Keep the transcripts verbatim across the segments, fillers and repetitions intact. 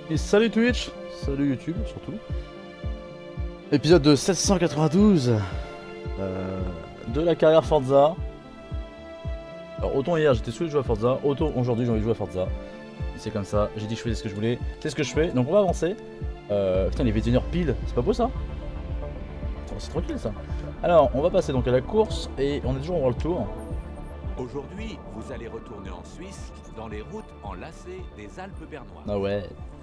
Et salut Twitch, salut YouTube surtout. Épisode de sept cent quatre-vingt-douze euh, de la carrière Forza. Alors autant hier j'étais saoulé de jouer à Forza, autant aujourd'hui j'ai envie de jouer à Forza. C'est comme ça, j'ai dit que je faisais ce que je voulais. C'est ce que je fais, donc on va avancer. Euh, putain, il est vingt et une heures pile, c'est pas beau ça? C'est tranquille ça. Alors on va passer donc à la course et on est toujours en World Tour. Aujourd'hui, vous allez retourner en Suisse, dans les routes enlacées des Alpes bernoises. Ah ouais.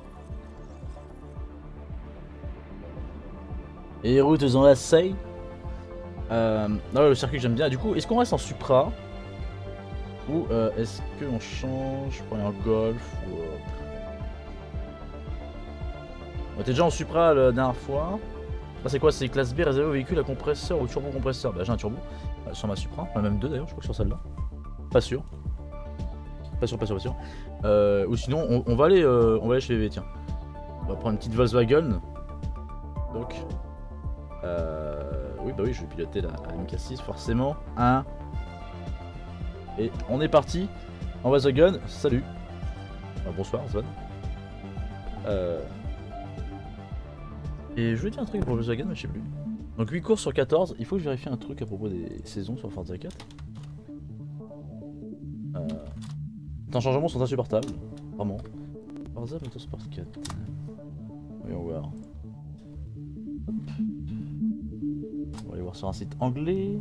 Et les routes enlacées. Euh, non, le circuit que j'aime bien. Du coup, est-ce qu'on reste en Supra? Ou euh, est-ce qu'on change pour aller en Golf ou... Euh... On était déjà en Supra la dernière fois. Ah, c'est quoi? C'est classe B réservé aux véhicules à compresseur ou turbo compresseur? Bah j'ai un turbo euh, sur ma Supra, enfin, même deux d'ailleurs je crois que sur celle-là. Pas sûr. Pas sûr, pas sûr, pas sûr. Euh, ou sinon on, on va aller euh, on va aller chez V V, tiens. On va prendre une petite Volkswagen. Donc... Euh, oui bah oui je vais piloter la, la M K six forcément. Un. Et on est parti en Volkswagen. Salut. Ah, bonsoir Swan. Euh... Et je veux dire un truc pour Volkswagen, mais je sais plus. Donc huit courses sur quatorze, il faut que je vérifie un truc à propos des saisons sur Forza quatre. Euh... Les changements sont insupportables, vraiment. Forza Motorsport quatre. Voyons voir. Hop. On va aller voir sur un site anglais.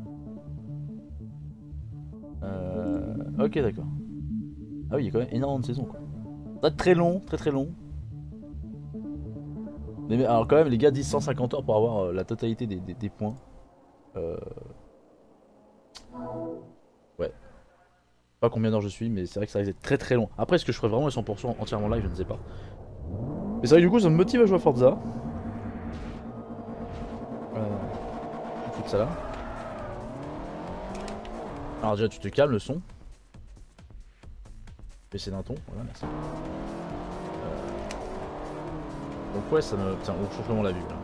Euh... Ok d'accord. Ah oui, il y a quand même énormément de saisons quoi. Ça va être très long, très très long. Mais alors quand même les gars disent cent cinquante heures pour avoir euh, la totalité des, des, des points. Euh... Ouais. Pas combien d'heures je suis, mais c'est vrai que ça risque d'être très très long. Après est-ce que je ferai vraiment les cent pour cent entièrement live, je ne sais pas. Mais c'est vrai que du coup ça me motive à jouer à Forza. Euh... On fout ça là. Alors déjà tu te calmes le son. Baisser d'un ton, voilà merci. Donc ouais ça me... Tiens, on change vraiment la vue là.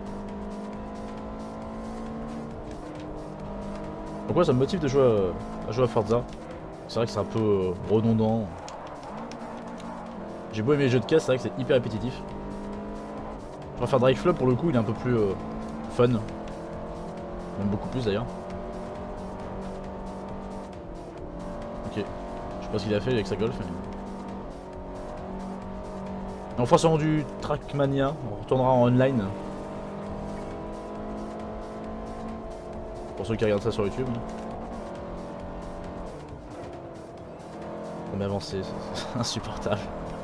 Donc ouais ça me motive de jouer à, à jouer à Forza. C'est vrai que c'est un peu euh, redondant. J'ai beau aimer les jeux de caisse, c'est vrai que c'est hyper répétitif. Je préfère Drive Club pour le coup, il est un peu plus euh, fun. Même beaucoup plus d'ailleurs. Ok. Je sais pas ce qu'il a fait avec sa Golf. Mais... On fera sûrement du Trackmania, on retournera en online. Pour ceux qui regardent ça sur YouTube. On est avancé, c'est insupportable.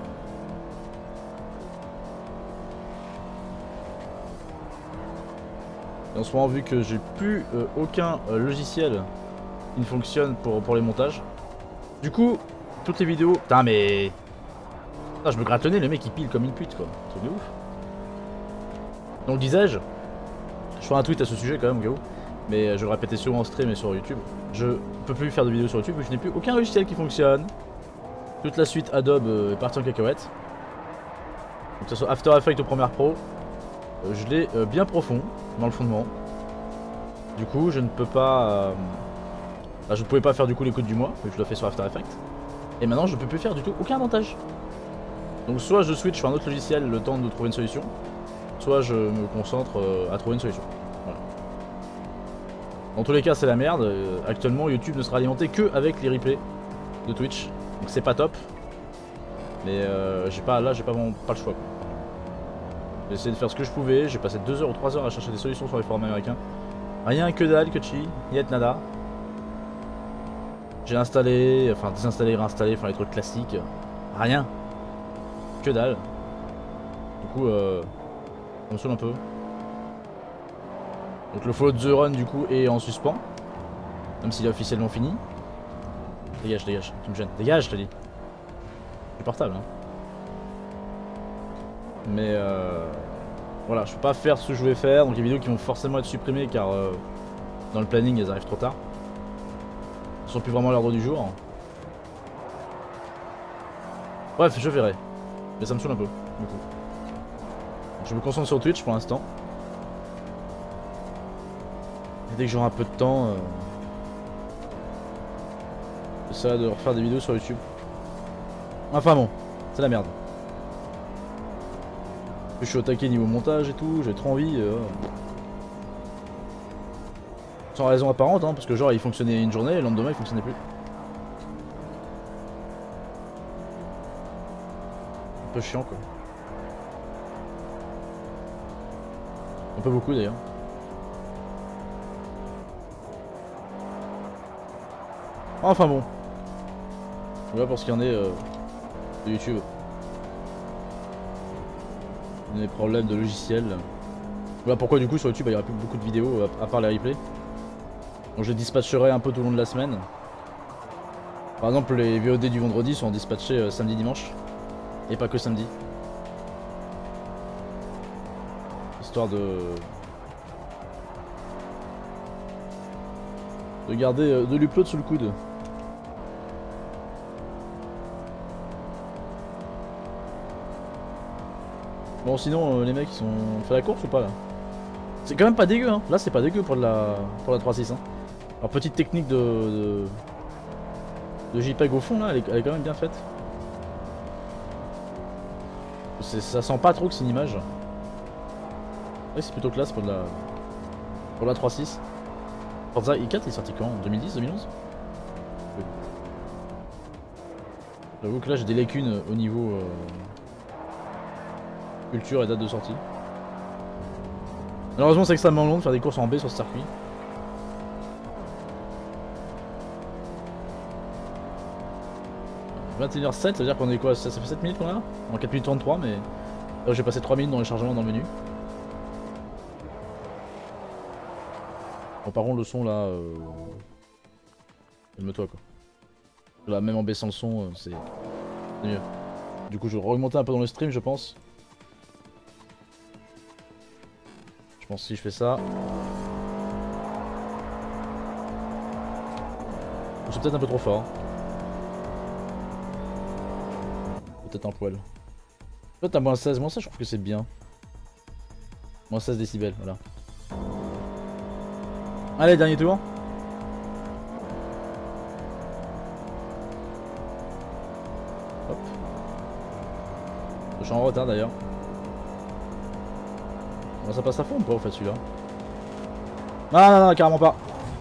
Et en ce moment, vu que j'ai plus euh, aucun euh, logiciel qui ne fonctionne pour, pour les montages. Du coup, toutes les vidéos... Putain mais... Ah, je me gratte le nez, le mec il pile comme une pute quoi, truc de ouf. Donc disais-je, je ferai un tweet à ce sujet quand même au cas où, mais je le répétais souvent en stream et sur YouTube, je peux plus faire de vidéos sur YouTube, je n'ai plus aucun logiciel qui fonctionne. Toute la suite Adobe est partie en cacahuète. Donc que ce soit After Effects ou Premiere Pro, je l'ai bien profond dans le fondement. Du coup je ne peux pas... Euh... Enfin, je ne pouvais pas faire du coup les codes du mois, vu que je le fais sur After Effects. Et maintenant je ne peux plus faire du tout aucun montage. Donc soit je switch sur un autre logiciel le temps de trouver une solution, soit je me concentre euh, à trouver une solution. Voilà. Dans tous les cas c'est la merde, euh, actuellement YouTube ne sera alimenté que avec les replays de Twitch, donc c'est pas top. Mais euh, j'ai pas, là j'ai pas, vraiment, pas le choix. J'ai essayé de faire ce que je pouvais, j'ai passé deux heures ou trois heures à chercher des solutions sur les forums américains. Rien que dalle, que chi, yet nada. J'ai installé, enfin désinstallé, réinstallé, enfin les trucs classiques. Rien. Que dalle. Du coup, euh, on me saoule un peu. Donc le follow the run du coup est en suspens. Même s'il est officiellement fini. Dégage, dégage, tu me gênes. Dégage, je te dis. C'est portable, hein. Mais euh, voilà, je peux pas faire ce que je voulais faire. Donc les vidéos qui vont forcément être supprimées car euh, dans le planning elles arrivent trop tard. Elles sont plus vraiment à l'ordre du jour. Bref, je verrai. Mais ça me saoule un peu, du coup. Donc, je me concentre sur Twitch pour l'instant. Et dès que j'aurai un peu de temps, euh... j'essaierai de refaire des vidéos sur YouTube. Enfin bon, c'est la merde. Je suis au taquet niveau montage et tout, j'ai trop envie. Euh... Sans raison apparente, hein, parce que genre il fonctionnait une journée et le lendemain il fonctionnait plus. Un peu chiant quoi. Un peu beaucoup d'ailleurs. Enfin bon. Voilà pour ce qu'il y en est euh, de YouTube. Des problèmes de logiciel. Voilà pourquoi du coup sur YouTube il n'y aura plus beaucoup de vidéos à, à part les replays. Donc je les dispatcherai un peu tout au long de la semaine. Par exemple les V O D du vendredi sont dispatchés euh, samedi dimanche. Et pas que samedi. Histoire de... de garder euh, de l'upload sous le coude. Bon sinon euh, les mecs ils sont... On fait la course ou pas là? C'est quand même pas dégueu hein. Là c'est pas dégueu pour la pour la trois six hein. Alors petite technique de, de... de JPEG au fond là, elle est, elle est quand même bien faite. Ça sent pas trop que c'est une image. Ouais, c'est plutôt classe pour de la pour la trois six. Forza i quatre il est sorti quand? En deux mille dix, deux mille onze? Oui. J'avoue que là j'ai des lacunes au niveau euh... culture et date de sortie. Malheureusement c'est extrêmement long de faire des courses en B sur ce circuit. vingt et une heures sept, ça veut dire qu'on est quoi? Ça, ça fait sept minutes qu'on a? En quatre minutes trente-trois, mais là j'ai passé trois minutes dans les chargements dans le menu. Bon, par contre le son là, euh... calme-toi quoi. Là même en baissant le son, euh, c'est mieux. Du coup je vais remonter un peu dans le stream je pense. Je pense que si je fais ça... C'est peut-être un peu trop fort. Peut-être un poil. Peut-être à moins seize, moi ça je trouve que c'est bien. Moins seize décibels, voilà. Allez, dernier tour. Hop. Je suis en retard d'ailleurs. Bon, ça passe à fond ou pas au fait celui-là? Non, non, non, carrément pas.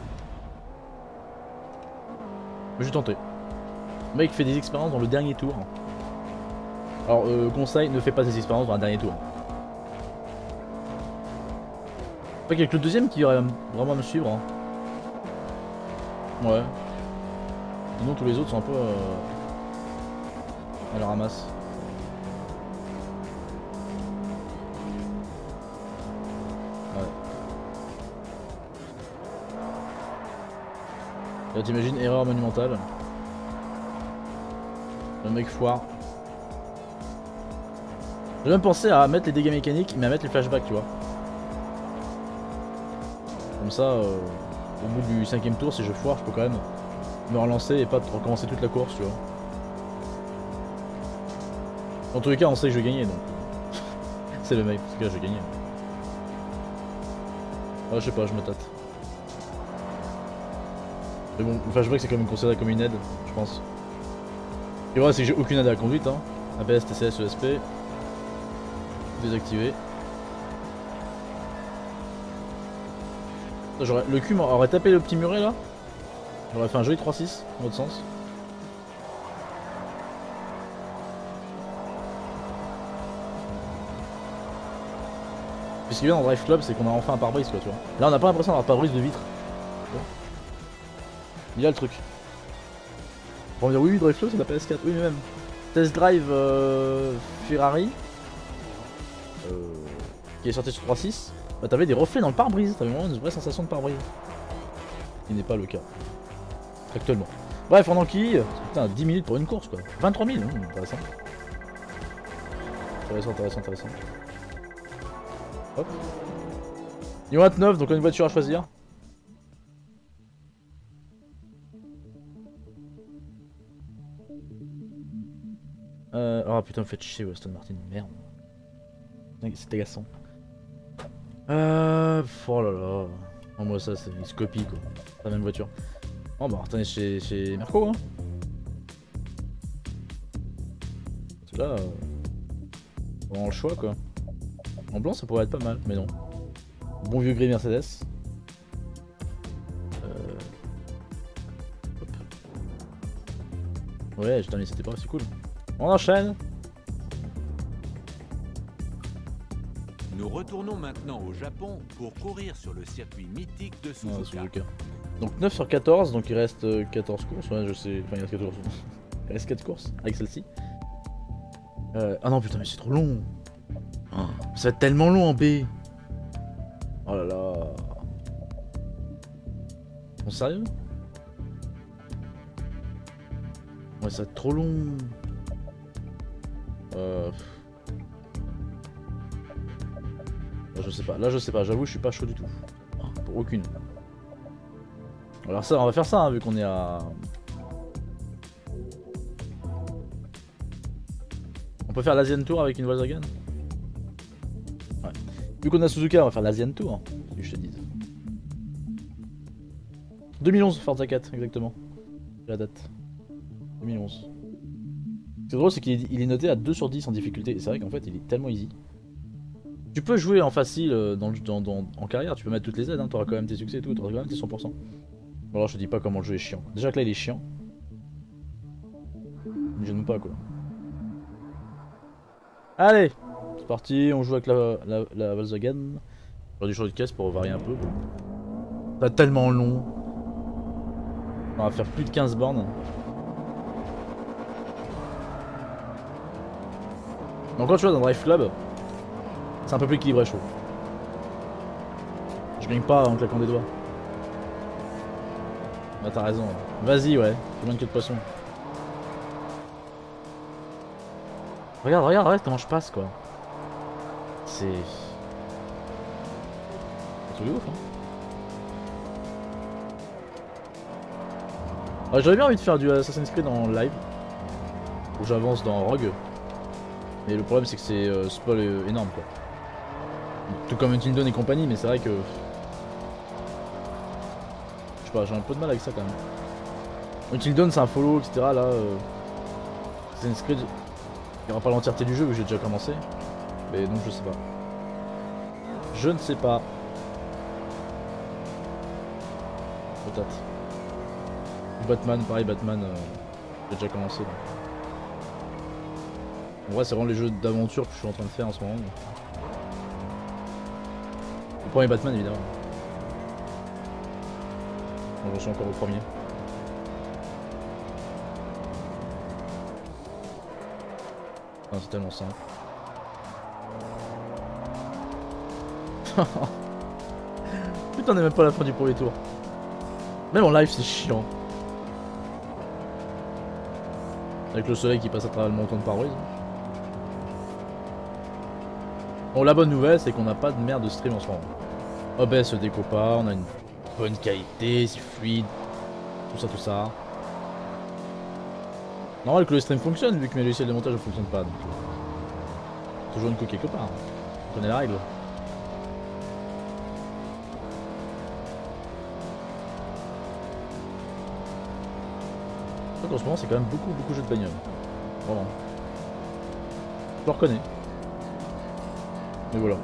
Mais j'ai tenté. Le mec fait des expériences dans le dernier tour. Alors, euh, conseil, ne fais pas des expériences dans un dernier tour. Pas qu'il y a que le deuxième qui va vraiment me suivre. Hein. Ouais. Sinon, tous les autres sont un peu euh, à la ramasse. Ouais. Là, t'imagines, erreur monumentale. Le mec foire. J'ai même pensé à mettre les dégâts mécaniques mais à mettre les flashbacks tu vois. Comme ça euh, au bout du cinquième tour si je foire je peux quand même me relancer et pas recommencer toute la course tu vois. Dans tous les cas on sait que je vais gagner donc. C'est le mec, parce que là je vais gagner. Ah je sais pas, je me tâte. Mais bon, le flashback c'est quand même considéré comme une aide, je pense. Et voilà c'est que j'ai aucune aide à la conduite hein. A B S, T C S, E S P. Désactivé. Le cul m'aurait tapé le petit muret là. J'aurais fait un joli trois six dans l'autre sens. Puis ce qui est bien dans Drive Club c'est qu'on a enfin un pare-brise quoi tu vois. Là on n'a pas l'impression d'avoir pare-brise de vitre. Il y a le truc. On va dire oui Drive Club c'est la P S quatre, oui mais même. Test Drive euh, Ferrari. Euh, qui est sorti sur trois six, bah t'avais des reflets dans le pare-brise, t'avais vraiment une vraie sensation de pare-brise. Ce qui n'est pas le cas. Actuellement. Bref, on enquille. Putain, dix minutes pour une course quoi. vingt-trois mille, mmh, intéressant. Intéressant, intéressant, intéressant. Hop. Niveau vingt-neuf, donc on a une voiture à choisir. Euh... Oh putain, me faites chier, Aston Martin, merde. C'est agaçant. Euh... Oh là là. Oh, moi ça, c'est... il se copie quoi. C'est la même voiture. Oh bah attendez chez, chez Merco hein. Parce que là... Euh... On a le choix quoi. En blanc ça pourrait être pas mal, mais non. Bon vieux gris Mercedes. Euh... Ouais, putain, mais c'était pas aussi cool. On enchaîne. Nous retournons maintenant au Japon pour courir sur le circuit mythique de Suzuka. Ah, Suzuka. Donc neuf sur quatorze, donc il reste quatorze courses. Ouais, je sais. Enfin, il reste quatorze. Il reste quatre courses avec celle-ci. Euh... Ah non, putain, mais c'est trop long. Oh, ça va être tellement long en B. Oh là là. Bon, sérieux? Ouais, ça va être trop long. Euh... Là, je sais pas, là je sais pas, j'avoue je suis pas chaud du tout. Pour aucune. Alors ça, on va faire ça hein, vu qu'on est à... On peut faire l'Asian Tour avec une Volkswagen. Ouais. Vu qu'on a Suzuka, on va faire l'Asian Tour, si je te dis. deux mille onze, Forza quatre, exactement. La date. deux mille onze. Ce qui est drôle, c'est qu'il est noté à deux sur dix en difficulté. Et c'est vrai qu'en fait, il est tellement easy. Tu peux jouer en facile dans, dans, dans, en carrière, tu peux mettre toutes les aides, hein, t'auras quand même tes succès et tout, t'auras quand même tes cent pour cent. Bon, alors je te dis pas comment le jeu est chiant. Déjà que là il est chiant. Il me gêne pas quoi. Allez, c'est parti, on joue avec la, la, la Volkswagen. J'aurais dû changer de caisse pour varier un peu. Ça va tellement long. On va faire plus de quinze bornes. Donc quand tu vois dans Drive Club, c'est un peu plus équilibré, je trouve. Je gagne pas en claquant des doigts. Bah t'as raison. Vas-y, ouais. Fais moins de queue de poisson. Regarde, regarde, regarde comment je passe, quoi. C'est... C'est tout de ouf, hein. Ouais, j'aurais bien envie de faire du Assassin's Creed en live. Où j'avance dans Rogue. Mais le problème, c'est que c'est euh, spoil euh, énorme, quoi. Tout comme Until Dawn et compagnie, mais c'est vrai que... Je sais pas, j'ai un peu de mal avec ça quand même. Until Dawn c'est un follow, et cetera. Là, euh... Assassin's Creed, il n'y aura pas l'entièreté du jeu, vu que j'ai déjà commencé. Mais donc je sais pas. Je ne sais pas. Peut-être. Batman, pareil, Batman, euh... j'ai déjà commencé. Donc. En vrai, c'est vraiment les jeux d'aventure que je suis en train de faire en ce moment. Donc. Le premier Batman évidemment. Bon, j'en suis encore au premier. Ah, c'est tellement simple. Putain, on est même pas à la fin du premier tour. Même en live c'est chiant. Avec le soleil qui passe à travers le montant de pare-brise. Bon, la bonne nouvelle c'est qu'on n'a pas de merde de stream en ce moment. O B S se découpe pas, on a une bonne qualité, c'est fluide, tout ça, tout ça. Normal que le stream fonctionne vu que mes logiciels de montage ne fonctionnent pas. Donc, euh, toujours une couille quelque part. On connaît la règle. Je crois qu'en ce moment c'est quand même beaucoup beaucoup de jeux de bagnole. Vraiment. Je le reconnais. Mais voilà.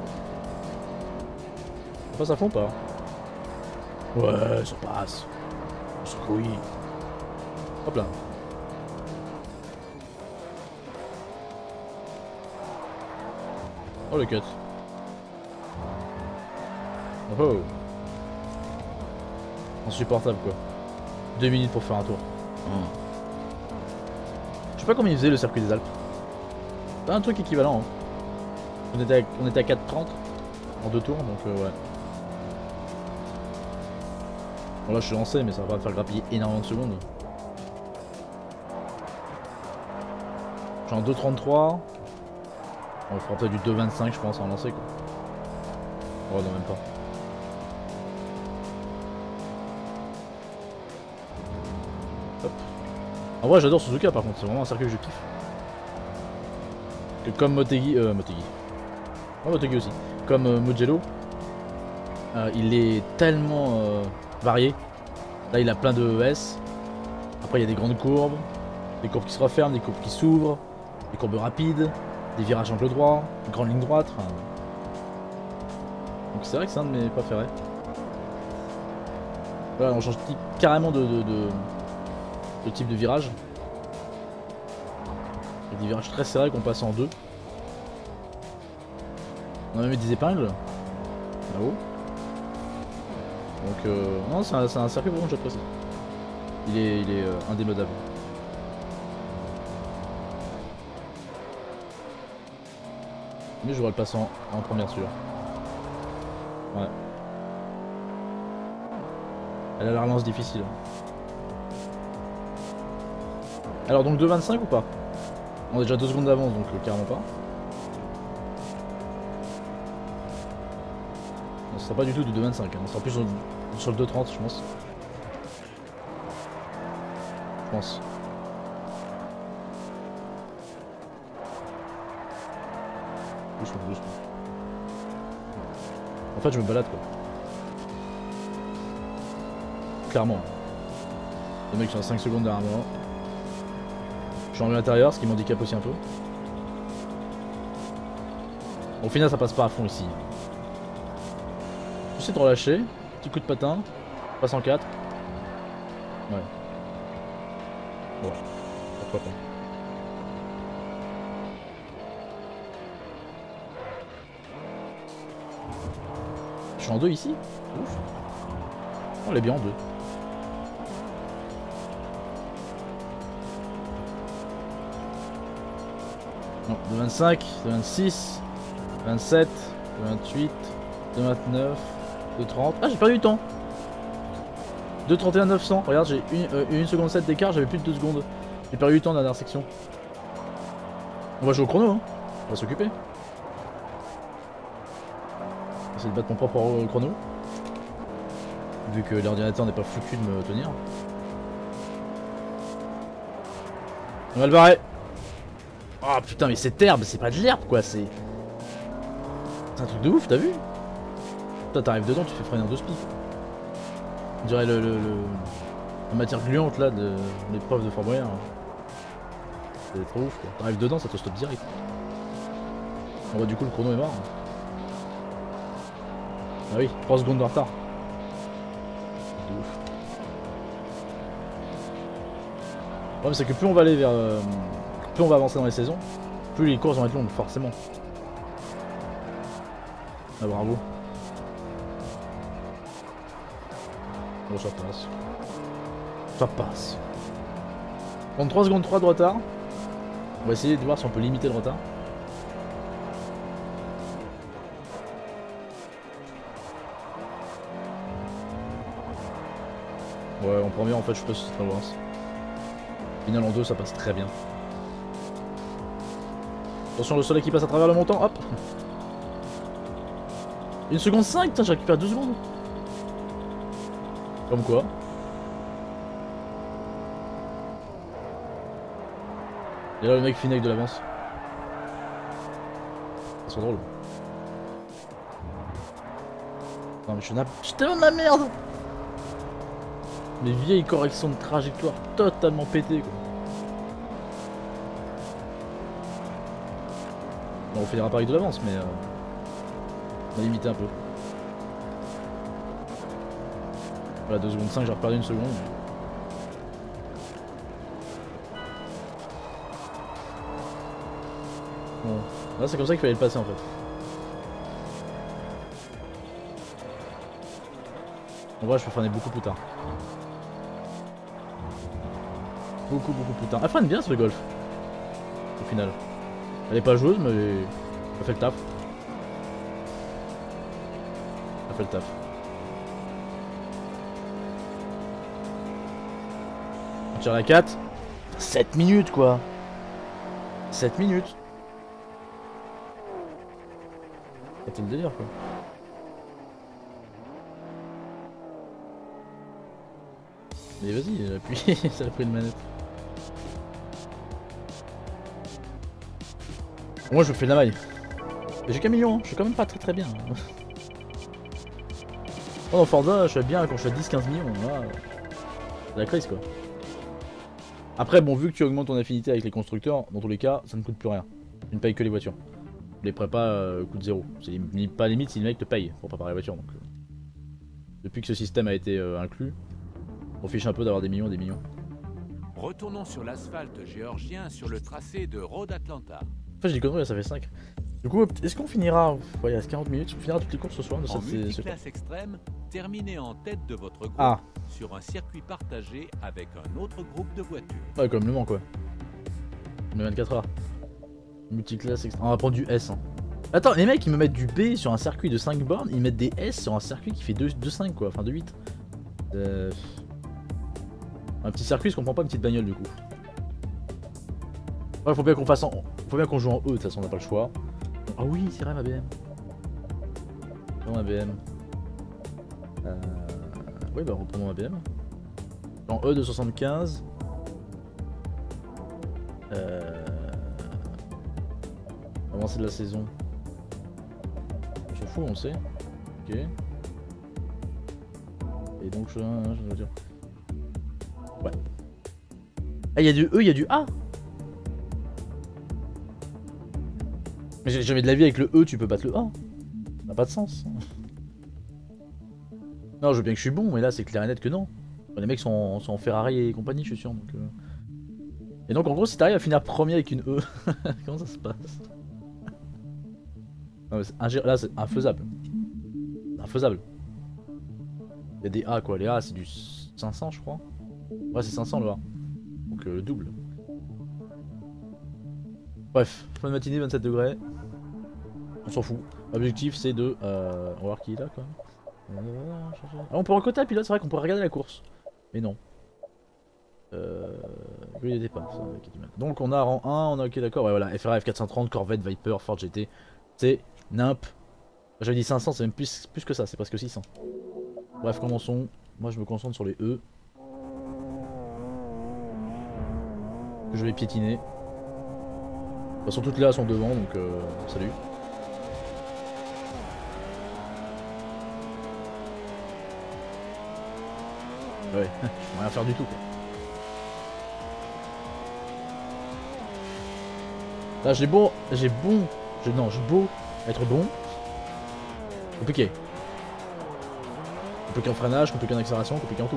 Ça passe à fond ou pas? Ouais, ça passe. On se couille. Hop là. Oh le cut. Oh oh. Insupportable quoi. Deux minutes pour faire un tour. Oh. Je sais pas combien il faisait le circuit des Alpes. C'est un truc équivalent. Hein. On était à, on était à quatre trente en deux tours donc euh, ouais. Bon là je suis lancé mais ça va pas me faire grappiller énormément de secondes. Je suis en deux trente-trois. On fera peut-être du deux vingt-cinq je pense à en lancer quoi. Oh non même pas. Hop. En vrai j'adore Suzuka par contre, c'est vraiment un circuit que je kiffe. Que comme Motegi, euh Motegi. Oh Motegi aussi. Comme euh, Mugello. Euh, il est tellement euh, varié. Là il a plein de E S. Après il y a des grandes courbes. Des courbes qui se referment, des courbes qui s'ouvrent. Des courbes rapides. Des virages angle droit. Une grande ligne droite. Enfin, Donc c'est vrai que c'est un de mes préférés. Voilà, on change type, carrément de, de, de, de type de virage. Il y a des virages très serrés qu'on passe en deux. On a même mis des épingles là-haut. Donc euh, non, c'est un, un circuit vraiment que j'apprécie. Il est, il est euh, indémodable. Mais je vais le passer en, en première sûr. Ouais. Elle a la relance difficile. Alors donc deux vingt-cinq ou pas? On a déjà deux secondes d'avance donc euh, carrément pas. Non, ce sera pas du tout du deux vingt-cinq, hein. On sera plus sur, sur le deux trente je pense. Je pense. Doucement, doucement. En fait je me balade quoi. Clairement. Le mec, j'ai cinq secondes derrière moi. Je suis en milieu intérieur, ce qui m'handicape aussi un peu. Au final, ça passe pas à fond ici. J'essaie de relâcher. Petit coup de patin. Passe en quatre. Ouais. Bon. Pourquoi pas. Je suis en deux ici. Ouf. On est bien en deux. Non, deux vingt-cinq, deux vingt-six, vingt-sept, vingt-huit, deux vingt-neuf, deux trente. Ah, j'ai perdu du temps. deux trente et un neuf cents. Regarde, j'ai une, euh, une seconde sept d'écart, j'avais plus de deux secondes. J'ai perdu du temps dans la dernière section. On va jouer au chrono, hein. On va s'occuper. Essayer de battre mon propre chrono. Vu que l'ordinateur n'est pas foutu de me tenir. On va le barrer. Oh putain mais cette herbe, c'est pas de l'herbe quoi, c'est... C'est un truc de ouf, t'as vu? Toi t'arrives dedans, tu fais freiner en deux speed. On dirait le, le, le... la matière gluante là de l'épreuve de Fort Boyard. C'est trop ouf quoi, t'arrives dedans, ça te stoppe direct. On voit du coup le chrono est mort. Ah oui, trois secondes de retard. De ouf. Le problème c'est que plus on va aller vers... Euh... plus on va avancer dans les saisons, plus les courses vont être longues, forcément. Ah bravo. Bon ça passe. Ça passe. trente-trois secondes trois de retard. On va essayer de voir si on peut limiter le retard. Ouais en premier en fait je sais pas si c'est très loin. Final en deux ça passe très bien. Attention le soleil qui passe à travers le montant, hop. Une seconde cinq, putain j'ai récupéré deux secondes. Comme quoi. Et là le mec finit avec de l'avance. C'est drôle. Non mais je suis nappe. Je suis tellement de la merde. Les vieilles corrections de trajectoire totalement pétées quoi. Bon, on finira par avec de l'avance, mais euh, on va limiter un peu. Voilà, deux secondes cinq, j'ai reperdu une seconde. Bon, là c'est comme ça qu'il fallait le passer en fait. En vrai, je peux freiner beaucoup plus tard. Beaucoup, beaucoup plus tard. Elle freine bien ce golf. Au final. Elle est pas joueuse, mais elle fait le taf. Elle fait le taf. On tire la quatre. sept minutes quoi. sept minutes. C'était le délire quoi. Mais vas-y, j'ai appuyé, ça a pris une manette. Moi je fais de la maille. J'ai qu'un million, hein. Je suis quand même pas très très bien. Oh, dans Forza, je suis bien quand je suis à dix quinze millions. Là, c'est la crise quoi. Après, bon, vu que tu augmentes ton affinité avec les constructeurs, dans tous les cas, ça ne coûte plus rien. Tu ne payes que les voitures. Les prépas euh, coûtent zéro. C'est pas limite si le mec te paye pour préparer la voiture. Donc, euh, depuis que ce système a été euh, inclus, on fiche un peu d'avoir des millions et des millions. Retournons sur l'asphalte géorgien sur le tracé de Road Atlanta. En fait, j'ai des conneries, ça fait cinq. Du coup, est-ce qu'on finira... Ouais, il reste quarante minutes, on finira toutes les courses ce soir de En cette multiclasse extrême, terminez en tête de votre groupe ah. sur un circuit partagé avec un autre groupe de voitures. Ouais, comme Le Mans quoi. Le vingt-quatre heures. Multiclasse extrême. On va prendre du S. Hein. Attends, les mecs ils me mettent du B sur un circuit de cinq bornes, ils mettent des S sur un circuit qui fait deux virgule cinq quoi, enfin de huit. Euh... Un petit circuit, je comprends pas une petite bagnole du coup. Ouais, faut bien qu'on fasse en... Faut bien qu'on joue en E, de toute façon on n'a pas le choix. Ah oui, c'est vrai ma B M. Non ma B M. Euh... Oui bah reprenons ma B M. En E de soixante-quinze. Euh... Avancée de la saison. On s'en fout, on sait. Ok. Et donc je, je veux dire. Ouais. Ah il y a du E, il y a du A. Mais j'ai jamais de la vie avec le E, tu peux battre le A. Ça n'a pas de sens. Non, je veux bien que je suis bon, mais là c'est clair et net que non. Les mecs sont, sont en Ferrari et compagnie, je suis sûr. Donc, euh... Et donc en gros, si t'arrives à finir premier avec une E, comment ça se passe? Non, mais ingé... Là c'est infaisable. Infaisable. Il y a des A quoi, les A c'est du cinq cents je crois. Ouais c'est cinq cents le A. Donc euh, le double. Bref, fin de matinée, vingt-sept degrés. On s'en fout. L'objectif c'est de... Euh... On va voir qui est là quoi. Ah, on peut recoter un pilote, c'est vrai qu'on pourrait regarder la course. Mais non. Euh... Oui, il était pas. Ça, donc on a rang un, on a ok d'accord. Ouais voilà, F R A F quatre cent trente, Corvette, Viper, Ford G T. C'est nimp. J'avais dit cinq cents, c'est même plus, plus que ça, c'est presque six cents. Bref, commençons. Moi je me concentre sur les E. Que je vais piétiner. De toute façon toutes les A sont devant donc euh, salut. Ouais, je peux rien faire du tout quoi. Là j'ai beau, j'ai bon, j'ai non, j'ai beau être bon. Compliqué. Compliqué en freinage, compliqué en accélération, compliqué en tout.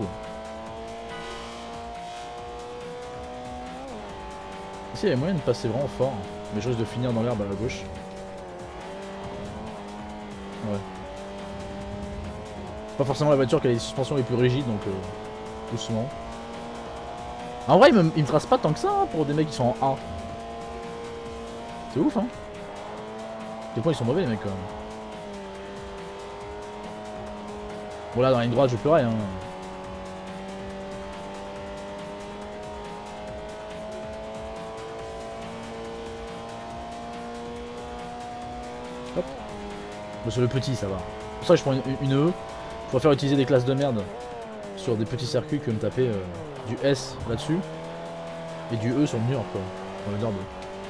Ici il y a moyen de passer vraiment fort, mais je risque de finir dans l'herbe à la gauche. Ouais. Pas forcément la voiture qui a les suspensions les plus rigides donc euh, doucement. En vrai il me, il me trace pas tant que ça hein, pour des mecs qui sont en A. C'est ouf hein. À quel point ils sont mauvais les mecs quand même. Bon là dans la ligne droite je pleurais hein. Hop. Bon, sur le petit ça va. C'est pour ça que je prends une, une E. Je préfère utiliser des classes de merde sur des petits circuits que me taper euh, du S là-dessus. Et du E sur le mur quoi. Dans le derby.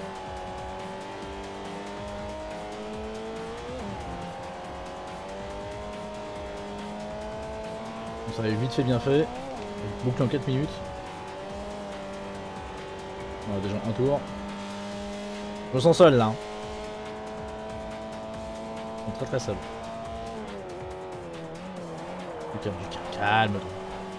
Ça va vite fait bien fait. Boucle en quatre minutes. On a déjà un tour. Je me sens seul là. Je suis très très seul. Du calme, du calme, calme-toi.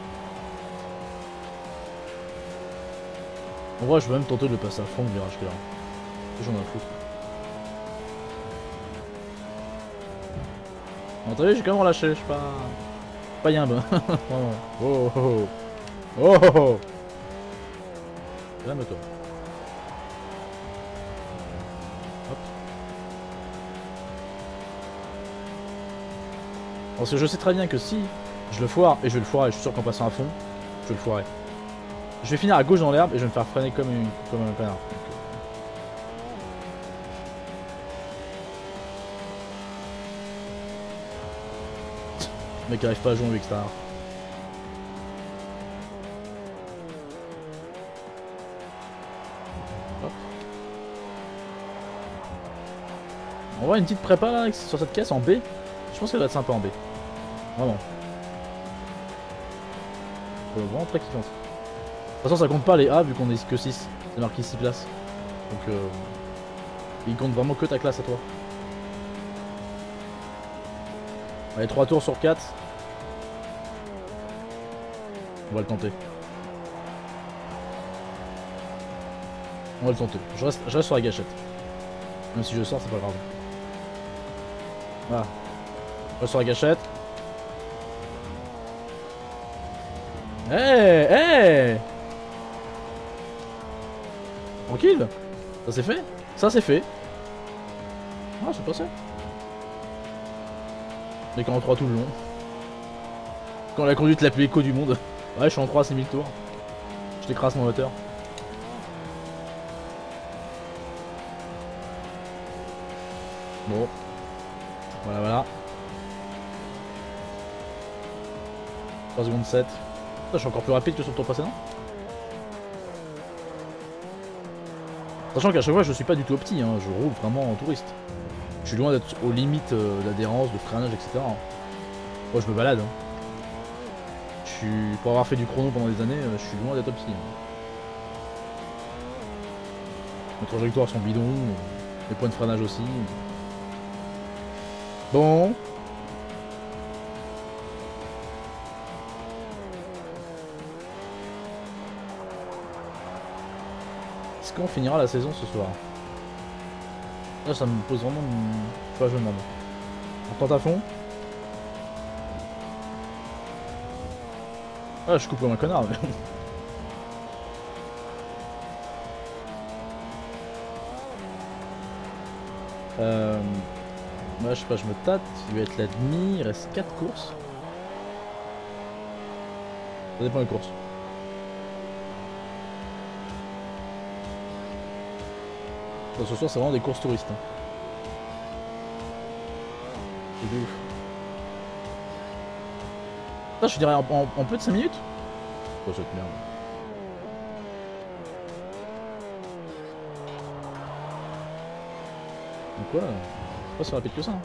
En vrai, je peux même tenter de le passer à fond le virage que là. J'en ai un fou. Vous entendez, j'ai quand même relâché, je suis pas. Pas yimbe. Oh oh oh. Oh oh oh. Calme-toi. Hop. Parce que je sais très bien que si je le foire, et je vais le foirer, je suis sûr qu'en passant à fond, je vais le foirer. Je vais finir à gauche dans l'herbe et je vais me faire freiner comme, une, comme un connard. Le mec arrive pas à jouer avec Star. Hop. On voit une petite prépa là sur cette caisse en B. Je pense qu'elle va être sympa en B. Vraiment. Euh, vraiment très kiffante. De toute façon ça compte pas les A vu qu'on est que six. C'est marqué six places. Donc euh... Il compte vraiment que ta classe à toi. Allez, trois tours sur quatre. On va le tenter. On va le tenter. Je reste, je reste sur la gâchette. Même si je sors, c'est pas grave. Voilà. Je reste sur la gâchette. Eh hey, eh hey Tranquille. Ça c'est fait. Ça c'est fait. Ah, c'est passé. Mais quand en trois tout le long. Quand la conduite la plus éco du monde. Ouais, je suis en trois à six mille tours. Je t'écrase mon moteur. Bon. Voilà, voilà. trois secondes sept. Je suis encore plus rapide que sur le tour précédent. Sachant qu'à chaque fois je suis pas du tout au petit, hein. Je roule vraiment en touriste. Je suis loin d'être aux limites euh, d'adhérence, de freinage, et cetera. Moi je me balade. Hein. Je suis... Pour avoir fait du chrono pendant des années, euh, je suis loin d'être au petit. Hein. Mes trajectoires sont bidons, les points de freinage aussi. Bon. Est-ce qu'on finira la saison ce soir? Là ça me pose vraiment une... Tu vois, je me demande. On tente à fond. Ah, je coupe comme un connard mais... euh... Moi, je sais pas, je me tâte. Il va être la demi, il reste quatre courses. Ça dépend des courses. Ce soir, c'est vraiment des courses touristes. Hein. C'est de ouf. Putain, je dirais en, en, en peu de cinq minutes. Oh, cette merde. Donc quoi pas si rapide que ça. Hein.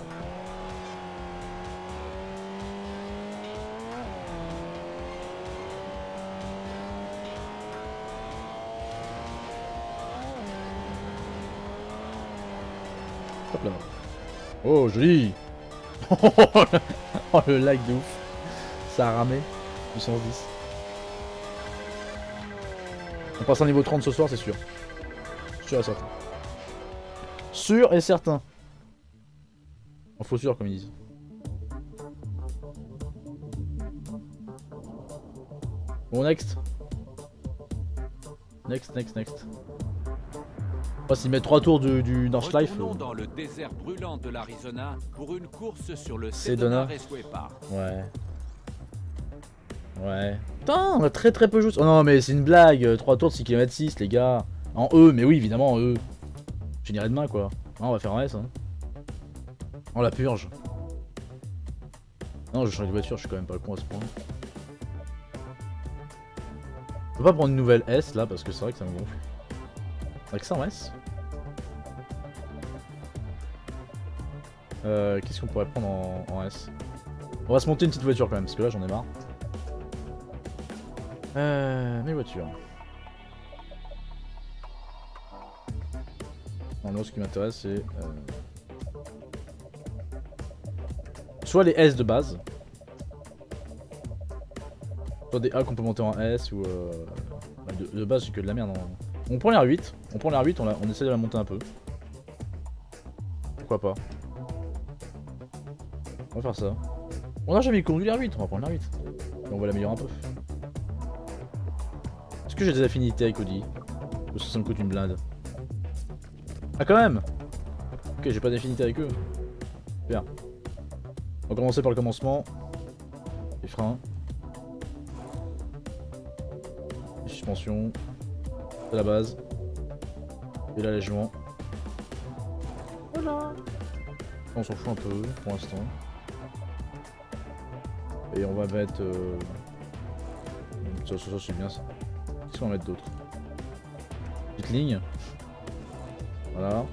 Hop là. Oh, joli. Oh, le lag de ouf. Ça a ramé. puissance dix. On passe à niveau trente ce soir, c'est sûr. Sûr et certain. Sûr et certain. En faux sûr, comme ils disent. Bon, next. Next, next, next. On va s'y mettre trois tours du, du Nordschleife. Retournons dans le désert brûlant de l'Arizona pour une course sur le Sedona Sedona Raceway Park. Ouais. Ouais. Putain, on a très très peu joué. Oh non, mais c'est une blague. trois tours de six kilomètres six, les gars. En E, mais oui, évidemment, en E. Je finirai demain, quoi. Non, on va faire en S, hein. Oh la purge. Non, je change de voiture, je suis quand même pas con à ce point. Je peux pas prendre une nouvelle S là parce que c'est vrai que ça me gonfle. Avec ça en S. Euh, Qu'est-ce qu'on pourrait prendre en, en S? On va se monter une petite voiture quand même parce que là j'en ai marre. Euh, mes voitures. Non, non, ce qui m'intéresse c'est... Euh... Soit les S de base, soit des A qu'on peut monter en S ou euh, de, de base c'est que de la merde. Hein. On prend l'R huit, on prend l'R huit, on, on essaie de la monter un peu. Pourquoi pas? On va faire ça. On n'a jamais conduit l'R huit, on va prendre l'R huit. Et on va l'améliorer un peu. Est-ce que j'ai des affinités avec Audi? Ou ça, ça me coûte une blinde? Ah quand même. Ok, j'ai pas d'affinité avec eux. Super. On va commencer par le commencement. Les freins. Les suspensions. C'est la base. Et l'allègement. Voilà. On s'en fout un peu pour l'instant. Et on va mettre... Euh... Ça, ça, ça c'est bien ça. Qu'est-ce qu'on va mettre d'autre? Petite ligne. Voilà.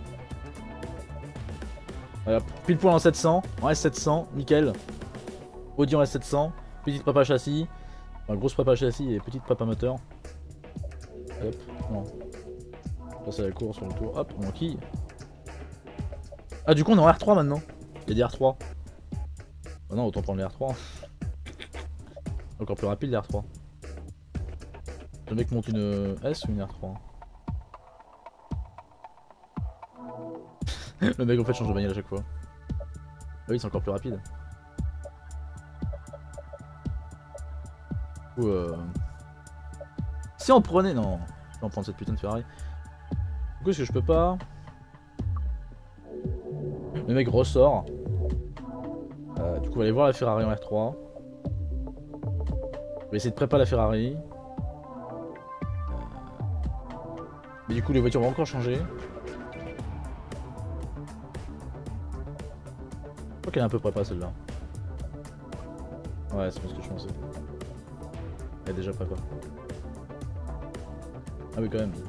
Voilà, pile poil en sept cents, en S sept cents, nickel. Audi en S sept cents, petite prépa châssis, enfin grosse prépa châssis et petite prépa moteur. Hop, non. Ça c'est la course sur le tour, hop, on enquille. Ah du coup on est en R trois maintenant. Il y a des R trois. Oh non autant prendre les R trois. Encore plus rapide les R trois. Le mec monte une S ou une R trois. Le mec en fait change de bagnole à chaque fois. Ah oui c'est encore plus rapide. Du coup euh... si on prenait... Non, je vais en prendre cette putain de Ferrari. Du coup est-ce que je peux pas... Le mec ressort. Euh, du coup on va aller voir la Ferrari en R trois. On va essayer de préparer la Ferrari. Euh... Mais du coup les voitures vont encore changer. Je crois qu'elle est un peu prépa celle-là. Ouais c'est pas ce que je pensais. Elle est déjà prépa. Ah oui quand même.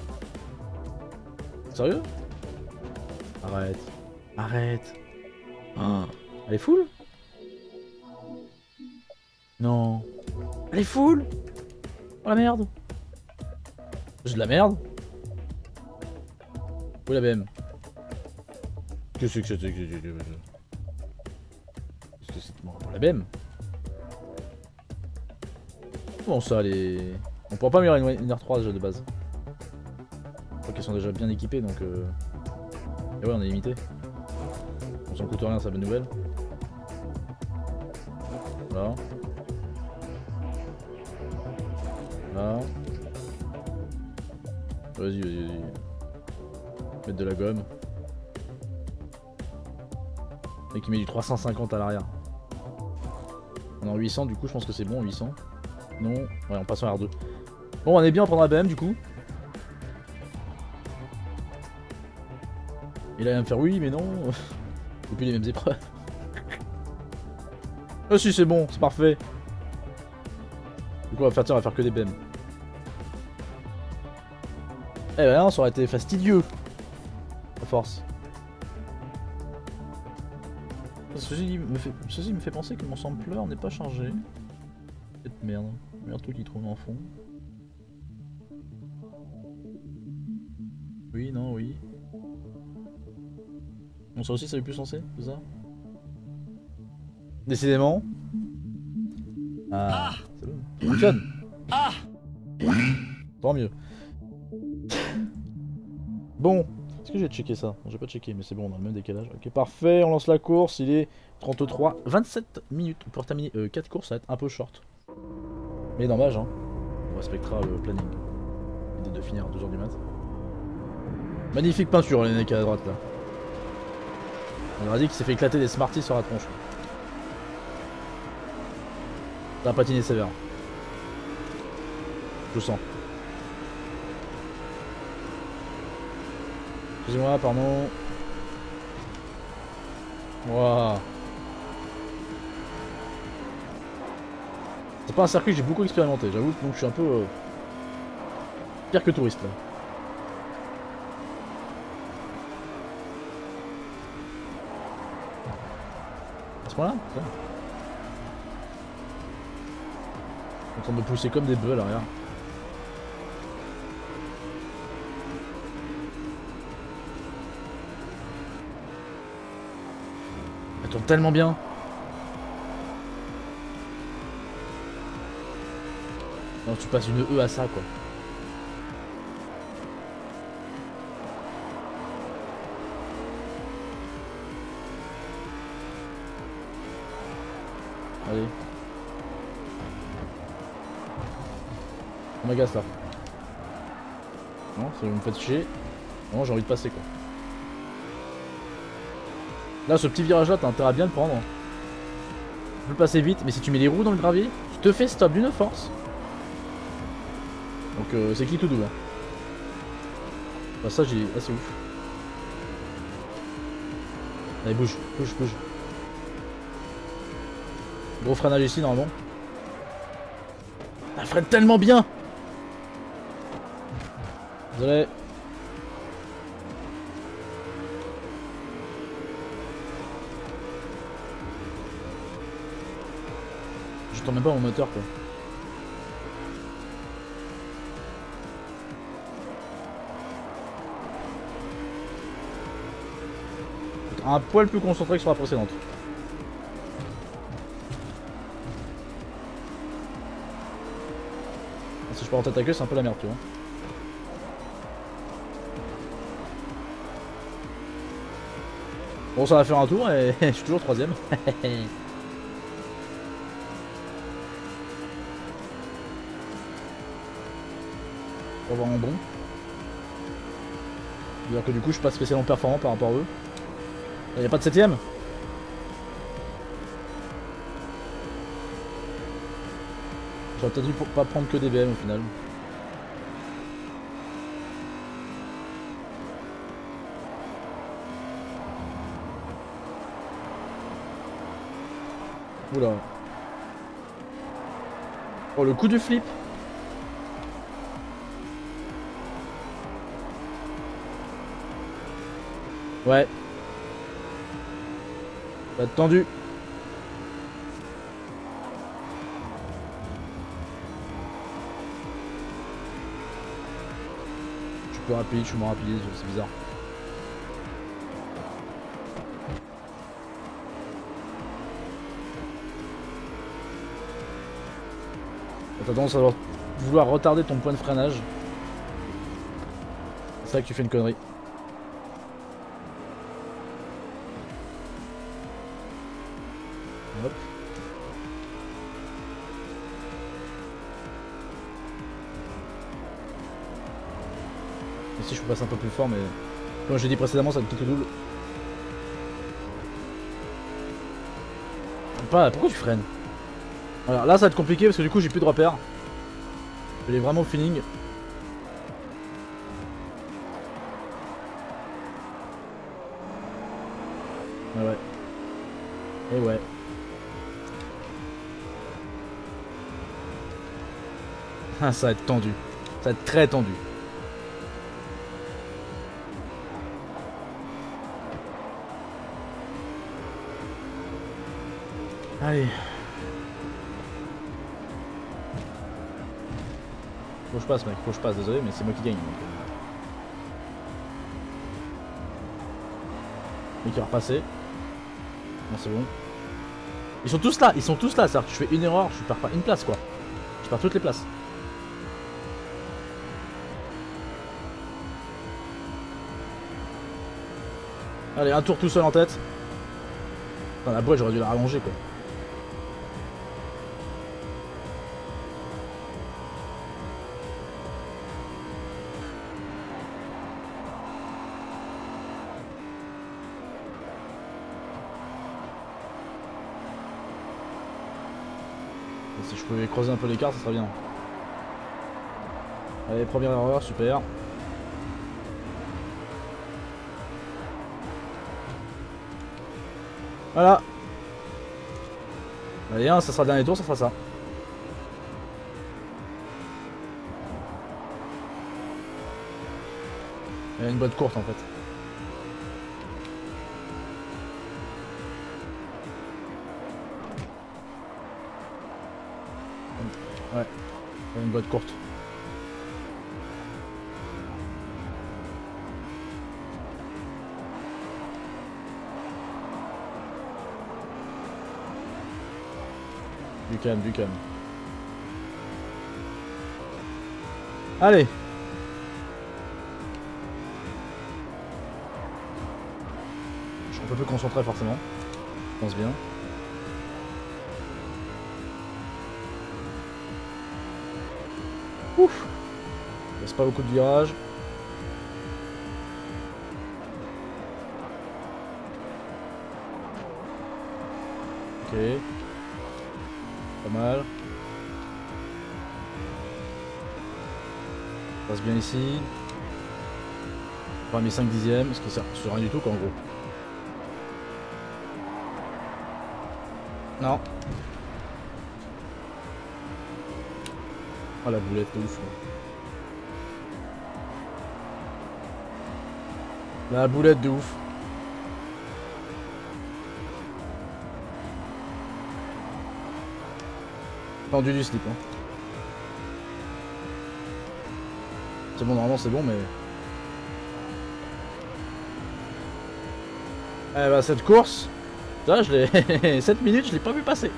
Sérieux? Arrête. Arrête. Oh. Elle est full? Non. Elle est full? Oh la merde. J'ai de la merde. Où la B M? Qu'est-ce que c'est que c'est? Qu'est-ce que c'est? Bon, la B M. Comment ça les... On pourra pas améliorer une R trois déjà de base. Je crois qu'elles sont déjà bien équipées donc euh... et ouais on est limité. On s'en coûte rien, c'est la bonne nouvelle. Là. Là. Vas-y, vas-y, vas-y. Mettre de la gomme. Et qui met du trois cent cinquante à l'arrière. On est en huit cents du coup, je pense que c'est bon, huit cents. Non, ouais, on passe en R deux. Bon, on est bien, on prendra la B M du coup. Et là, il va me faire oui, mais non. Et puis les mêmes épreuves. Ah si, c'est bon, c'est parfait. Du coup, on va faire, tiens, on va faire que des B M. Eh ben non, ça aurait été fastidieux. À force. Ceci me fait, ceci me fait penser que mon sampler n'est pas chargé. Cette merde. Merde, tout qui trouve en fond. Oui, non, oui. Bon, ça aussi, ça veut plus lancer, c'est ça? Décidément. Ah, c'est bon. Ça fonctionne. Ah. Tant mieux. Bon. Est-ce que j'ai checké ça? Non, j'ai pas checké, mais c'est bon, on a le même décalage. Ok, parfait, on lance la course, il est trente-trois, vingt-sept minutes pour terminer euh, quatre courses, ça va être un peu short. Mais dommage, hein. On respectera le planning. L'idée de finir à deux heures du mat. Magnifique peinture, les mecs à droite là. On aurait dit qu'il s'est fait éclater des Smarties sur la tronche. Ça a patiné sévère. Je sens. Excusez-moi, pardon. Waouh. C'est pas un circuit que j'ai beaucoup expérimenté, j'avoue, donc je suis un peu euh, pire que touriste là. À ce point-là, ça. En train de pousser comme des bœufs à l'arrière. Elle tourne tellement bien. Non, tu passes une E à ça quoi. Allez. On m'agace là. Non, ça vous me faites chier. Non, j'ai envie de passer quoi. Là, ce petit virage là, t'as intérêt à bien le prendre. Tu peux le passer vite, mais si tu mets les roues dans le gravier, tu te fais stop d'une force. Donc euh, c'est clic tout doux. Hein. Bah, ça, j'ai. Ah, c'est ouf. Allez, bouge, bouge, bouge. Gros freinage ici normalement. Elle freine tellement bien. Désolé. Je tourne même pas mon moteur quoi. être un poil plus concentré que sur la précédente. Si je pars en tête à queue, c'est un peu la merde, tu vois. Bon, ça va faire un tour et je suis toujours troisième. Pour avoir un bon. C'est-à-dire que du coup, je suis pas spécialement performant par rapport à eux. Il n'y a pas de septième. J'aurais peut-être dû pas prendre que des B M au final. Oula. Oh, le coup du flip. Ouais. Va être tendu. Je suis plus rapide, je suis moins rapide, c'est bizarre. T'as tendance à vouloir retarder ton point de freinage. C'est ça que tu fais une connerie. Hop. Ici je peux passer un peu plus fort, mais comme j'ai dit précédemment, ça me pique le double. Pas, pourquoi tu freines? Alors là ça va être compliqué parce que du coup j'ai plus de repères. Je l'ai vraiment au feeling. Ouais ouais. Et ouais. Ah, ça va être tendu. Ça va être très tendu. Allez. Faut que je passe mec, faut que je passe, désolé mais c'est moi qui gagne. Donc... Mais qui va repasser. Non c'est bon. Ils sont tous là, ils sont tous là, c'est-à-dire que je fais une erreur, je perds pas une place quoi. Je perds toutes les places. Allez, un tour tout seul en tête. Enfin, la boîte j'aurais dû la rallonger quoi. Si je pouvais creuser un peu l'écart, ça serait bien. Allez, première erreur, super. Voilà. Allez, hein, ça sera le dernier tour, ça sera ça. Il y a une boîte courte en fait. Ouais, il y a une boîte courte. Du calme, du calme. Allez. Je suis un peu plus concentré forcément. Je pense bien. Ouf. Il reste pas beaucoup de virages. Ok. Pas mal. Ça passe bien ici. On va mis cinq dixièmes, ce qui sert sur rien du tout quoi en gros. Non. Oh la boulette de ouf. La boulette de ouf. Tendu du slip hein. C'est bon normalement c'est bon mais... Eh bah cette course, là je l'ai... sept minutes je l'ai pas vu passer.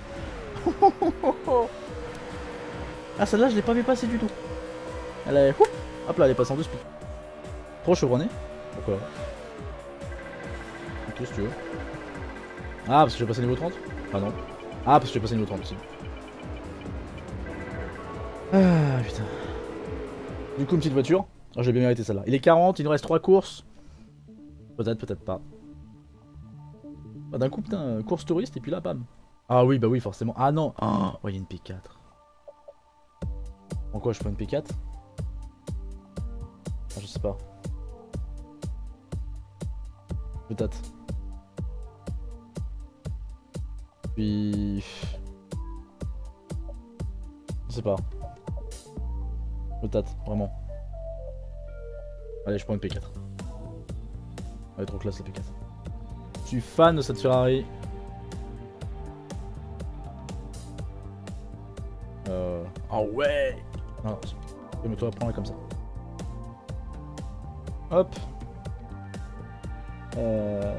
Ah celle-là je l'ai pas vu passer du tout. Elle est... Hop là elle est passée en deux speed. Trop chevronné. Pourquoi? Ok si tu veux. Ah parce que j'ai passé niveau trente. Ah non. Ah parce que j'ai passé niveau trente aussi. Ah putain. Du coup une petite voiture. Oh, j'ai bien mérité celle-là. Il est quarante, il nous reste trois courses. Peut-être, peut-être pas. Bah, d'un coup putain, course touriste et puis là bam. Ah oui bah oui forcément. Ah non. Oh il y a une P quatre. En quoi je prends une P quatre? Ah, je sais pas. Peut-être. Puis... Je sais pas. Peut-être, vraiment. Allez, je prends une P quatre. Elle est trop classe la P quatre. Je suis fan de cette Ferrari. Euh... Ah ouais. Non, calme-toi, prends-la comme ça. Hop. Euh...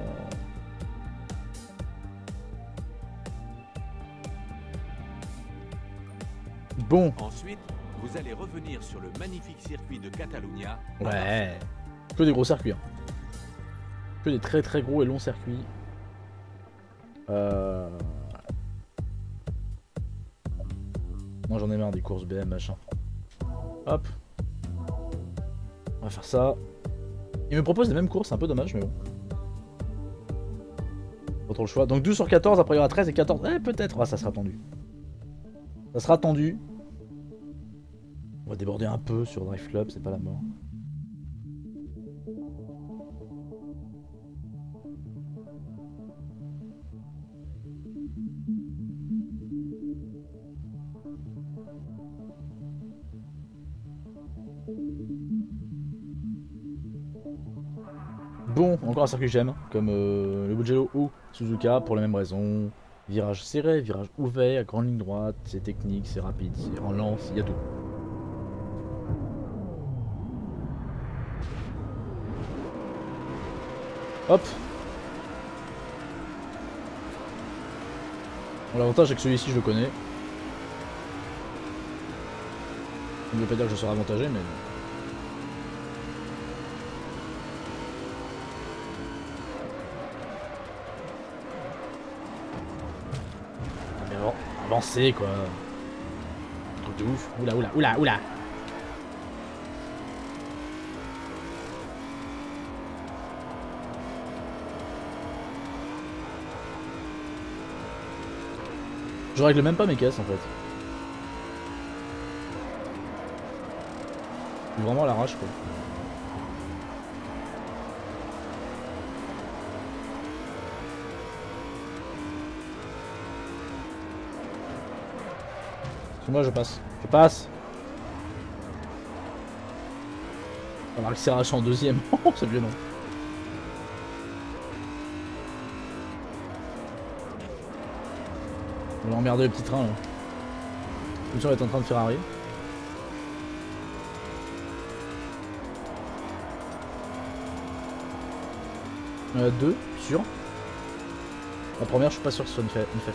Bon. Ensuite, vous allez revenir sur le magnifique circuit de Catalunya. Ouais. Que des gros circuits. Hein. Que des très très gros et longs circuits. Euh... Moi j'en ai marre des courses B M machin. Hop. On va faire ça. Il me propose les mêmes courses, c'est un peu dommage mais bon. Pas trop le choix. Donc douze sur quatorze, après il y aura treize et quatorze. Eh peut-être. Ah ça sera tendu. Ça sera tendu. On va déborder un peu sur Drive Club, c'est pas la mort. Bon, encore un circuit que j'aime, comme euh, le Mugello ou Suzuka, pour les mêmes raisons. Virage serré, virage ouvert, grande ligne droite, c'est technique, c'est rapide, c'est en lance, il y a tout. Hop. Bon, l'avantage c'est que celui-ci je le connais. Ça ne veut pas dire que je serai avantagé, mais... Ah, mais bon, avancer quoi. Truc de ouf. Oula, oula, oula, oula. Je règle même pas mes caisses en fait. Je suis vraiment à l'arrache quoi. Parce que moi je passe. Je passe. On va l'accélération en deuxième. Oh c'est violent. On va emmerder le petit train là. Comme ça on va être en train de Ferrari. Euh, deux, sûr. La première je suis pas sûr que ce soit une F F.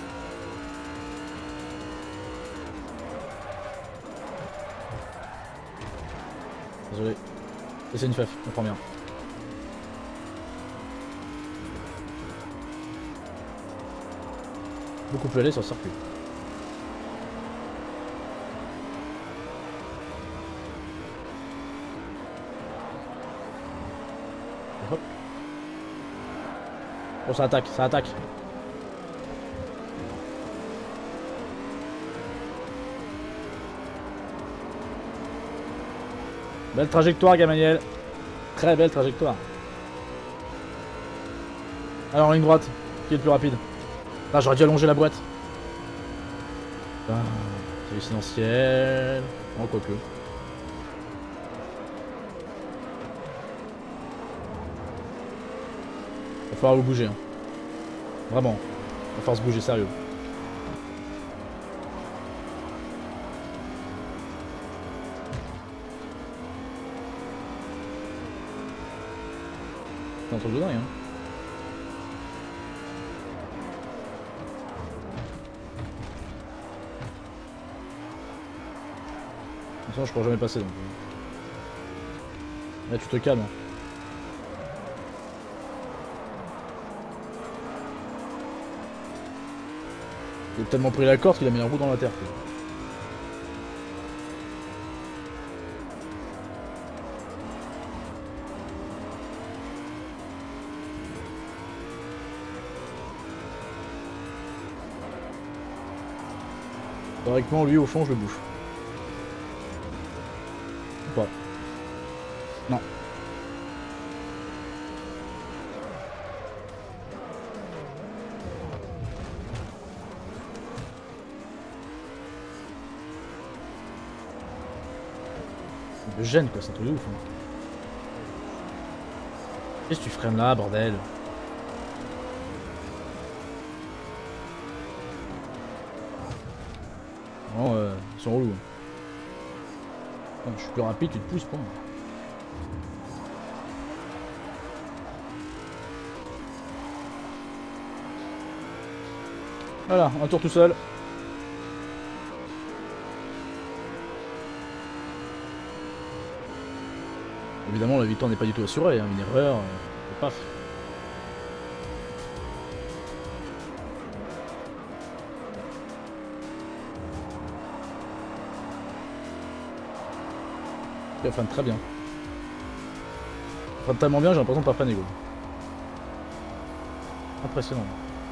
Désolé. Et c'est une F F, la première. Beaucoup plus aller sur le circuit. Hop. Oh ça attaque, ça attaque. Belle trajectoire Gamaniel. Très belle trajectoire. Alors en ligne droite, qui est le plus rapide? Ah j'aurais dû allonger la boîte. Ah, c'est résidentiel. Oh quoique. Va falloir vous bouger hein. Vraiment. Va falloir se bouger sérieux. C'est un truc de dingue hein. Sinon je pourrais jamais passer donc. Là tu te calmes. Hein. Il a tellement pris la corde qu'il a mis un roue dans la terre. Quoi. Théoriquement, lui, au fond, je le bouffe. Ou pas. Non. Il me gêne, quoi, c'est un truc de ouf. Hein. Qu'est-ce que tu freines là, bordel? Non, euh, ils sont relous. Non, je suis plus rapide, tu te pousses, pas. Voilà, un tour tout seul. Évidemment, la victoire n'est pas du tout assurée, hein. Une erreur, euh, et paf. Elle freine très bien. Elle freine tellement bien, j'ai l'impression de pas freiner, gros. Impressionnant.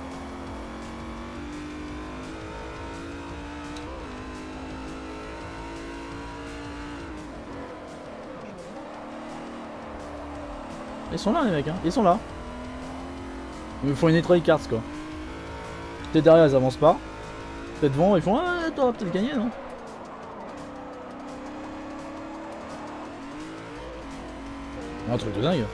Ils sont là les mecs, hein. Ils sont là. Ils me font une étoile cards quoi. T'es derrière, ils avancent pas. T'es devant, ils font ah toi peut-être gagner non? Un truc de dingue.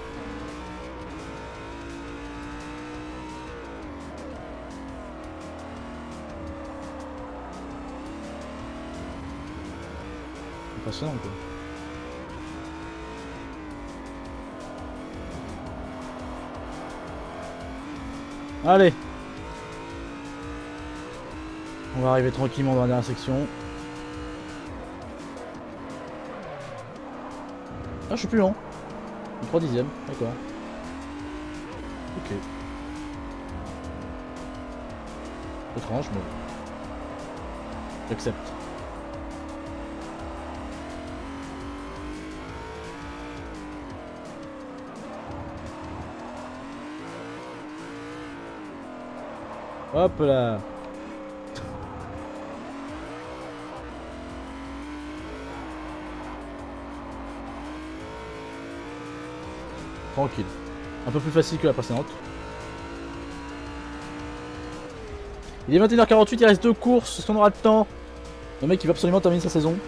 Impressionnant quoi. Allez. On va arriver tranquillement dans la dernière section. Ah je suis plus lent. trois dixièmes, d'accord. Ok. Étrange mais... J'accepte. Hop là. Tranquille. Un peu plus facile que la précédente. Il est vingt et une heures quarante-huit, il reste deux courses. Est-ce qu'on aura le temps? Le mec il va absolument terminer sa saison.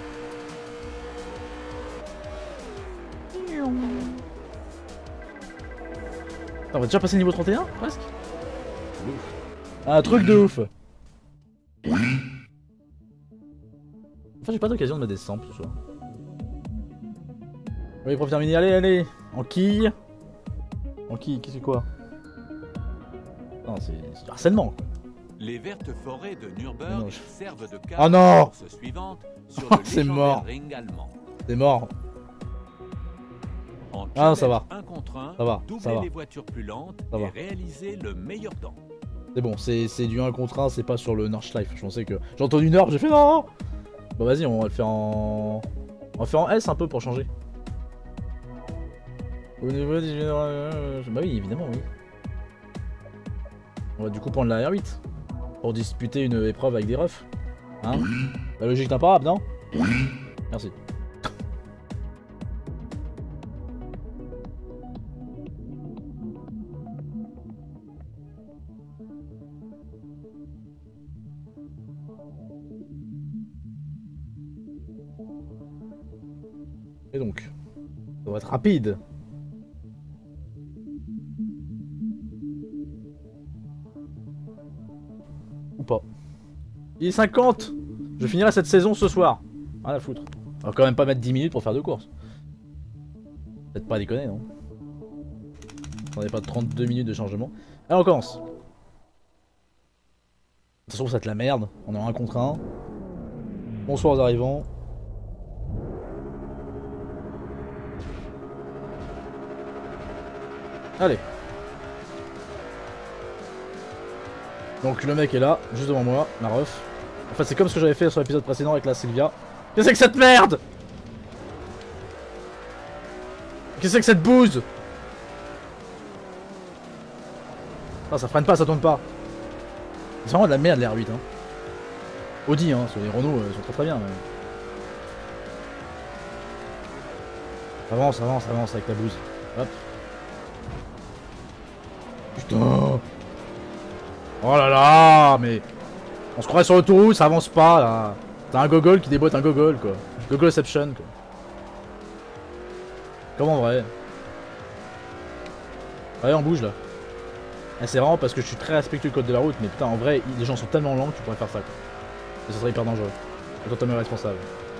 On va déjà passer le niveau trente et un presque. Un truc de ouf. Enfin j'ai pas d'occasion de mettre des samples ce soir. Oui pour terminer, allez allez. En quille. En quille, qu'est-ce que c'est quoi? Non c'est du harcèlement. Les vertes forêts de Nürburgring non, je... servent de carte oh non suivante sur oh, le c'est mort. ring allemand. C'est mort. En ah non ça va. un contre un, ça va. doubler Ça va. les voitures plus lentes ça et va. réaliser le meilleur temps. C'est bon, c'est du un contre un, c'est pas sur le Nordschleife. Je pensais que... J'ai entendu Nord, j'ai fait non. Bon vas-y, on va le faire en... On va faire en S un peu pour changer. Au niveau des... Bah oui, évidemment, oui. On va du coup prendre la R huit. Pour disputer une épreuve avec des refs. Hein? La logique d'imparable, non? Merci. Et donc, ça va être rapide. Ou pas. Il est cinquante. Je finirai cette saison ce soir. Rien à foutre. On va quand même pas mettre dix minutes pour faire deux courses. Peut-être pas déconner, non? On n'est pas trente-deux minutes de chargement. Allez, on commence. De toute façon, ça va être la merde. On est en un contre un. Bonsoir aux arrivants. Allez. Donc le mec est là, juste devant moi, la ref. En fait c'est comme ce que j'avais fait sur l'épisode précédent avec la Sylvia. Qu'est-ce que c'est que cette merde? Qu'est-ce que c'est que cette bouse? Ah, ça freine pas, ça tourne pas. C'est vraiment de la merde les R huit hein. Audi hein, sur les Renault euh, sont très très bien mais... Avance, avance, avance avec ta bouse. Hop. Putain. Oh là là, mais... On se croirait sur l'autoroute, ça avance pas là. T'as un gogol qui déboîte un gogol quoi. Gogolception quoi. Comme en vrai. Allez on bouge là. Ah, c'est vraiment parce que je suis très respectueux du code de la route, mais putain en vrai les gens sont tellement lents que tu pourrais faire ça quoi. Et ça serait hyper dangereux. C'est totalement irresponsable.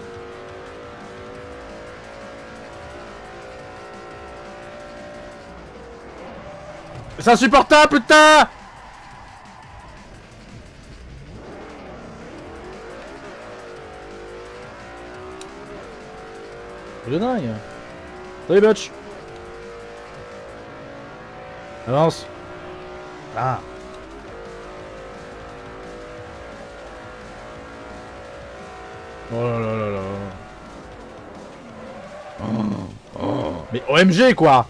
C'est insupportable putain! C'est de dingue. Salut Butch. Avance. Ah. Oh là là là là. Oh, oh. Mais O M G quoi.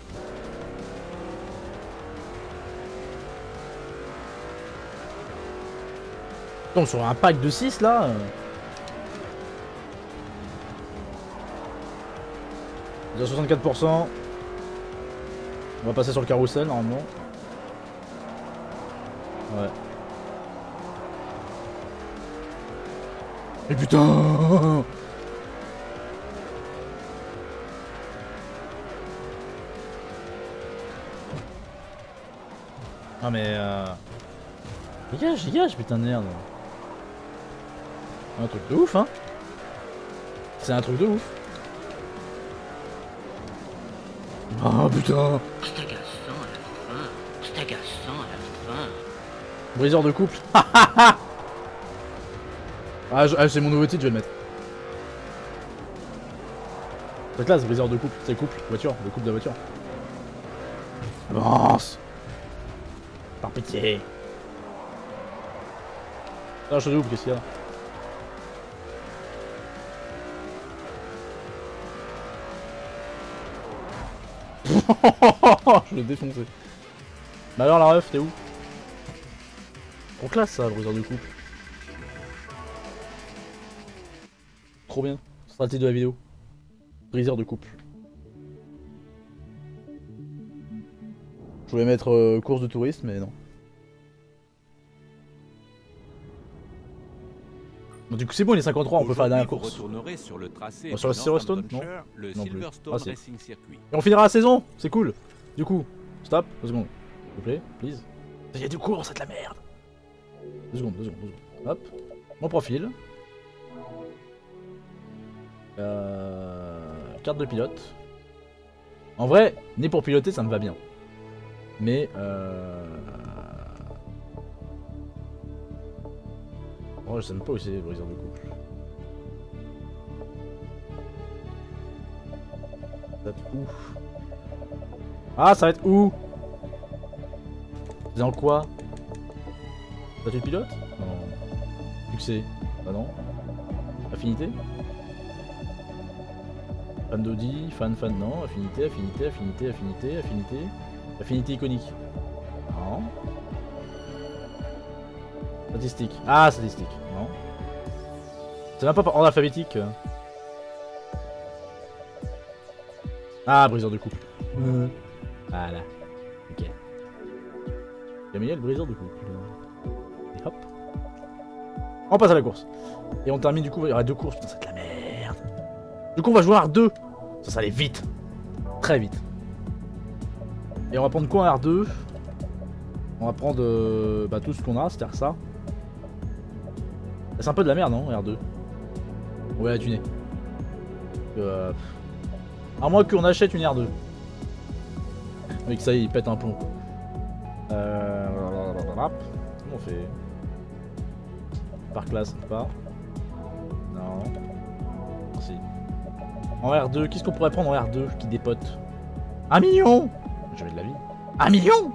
Attends, sur un pack de six là. Déjà soixante-quatre pour cent. On va passer sur le carrousel normalement. Ouais. Et putain! Ah mais euh... Dégage, dégage putain de merde. Un truc de ouf hein. C'est un truc de ouf. Oh putain. C'est agaçant à la fin. C'est agaçant à la fin. Briseur de couple. Ah, ah c'est mon nouveau titre, je vais le mettre. C'est classe, briseur de couple, c'est couple, voiture, le couple de la voiture. Avance. Par pitié. Ah, je double, qu'est-ce qu'il y a? Je l'ai défoncé. Bah alors la ref, t'es où? Trop classe ça, briseur de couple. Trop bien. Ce sera le titre de la vidéo. Briseur de couple. Je voulais mettre euh, course de tourisme, mais non. Bon, du coup c'est bon, il est cinquante-trois, on peut faire la dernière course. Sur le tracé bon, sur le Silverstone, non, le non Silverstone ah, Racing Circuit. Et on finira la saison, c'est cool. Du coup, stop, deux secondes. S'il vous plaît, please. Il y a du cours, c'est de la merde. Deux secondes, deux secondes, deux secondes. Hop, mon profil. Euh... Carte de pilote. En vrai, né pour piloter, ça me va bien. Mais euh... oh, je sais même pas où c'est le briseur de couple. Ça va être où? Ah, ça va être où? C'est en quoi? Statut de pilote? Non. Succès? Bah non. Affinité? Fan d'Audi, fan, fan, non. Affinité, affinité, affinité, affinité, affinité. Affinité iconique. Non. Statistique. Ah, statistique. Non. C'est même pas par ordre alphabétique. Ah, briseur de couple. Mmh. Voilà. Ok. J'ai mis le briseur de couple. Et hop. On passe à la course. Et on termine du coup, il y aura deux courses. Putain, c'est de la merde. Du coup, on va jouer en R deux. Ça, ça allait vite. Très vite. Et on va prendre quoi en R deux? On va prendre euh, bah, tout ce qu'on a, c'est-à-dire ça. C'est un peu de la merde, non, R deux? On va la tuner. Euh... À moins qu'on achète une R deux. Mais que ça y est, il pète un plomb. Euh... Comment on fait? Par classe, pas. Non. Si. En R deux, qu'est-ce qu'on pourrait prendre en R deux qui dépote? Un million! Jamais de la vie. Un million?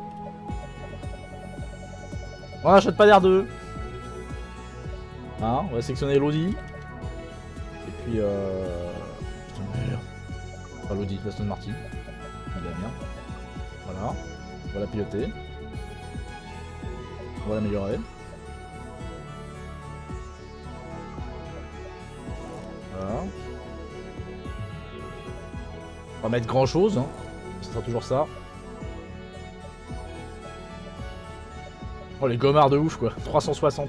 On n'achète pas d'R deux. Hein, on va sélectionner l'Audi. Et puis euh... putain merde. Pas l'Audi, l'Aston Martin. Il va bien. Voilà. On va la piloter. On va l'améliorer. Voilà. On va mettre grand chose, hein. Ce sera toujours ça. Oh les gommards de ouf quoi, trois cent soixante.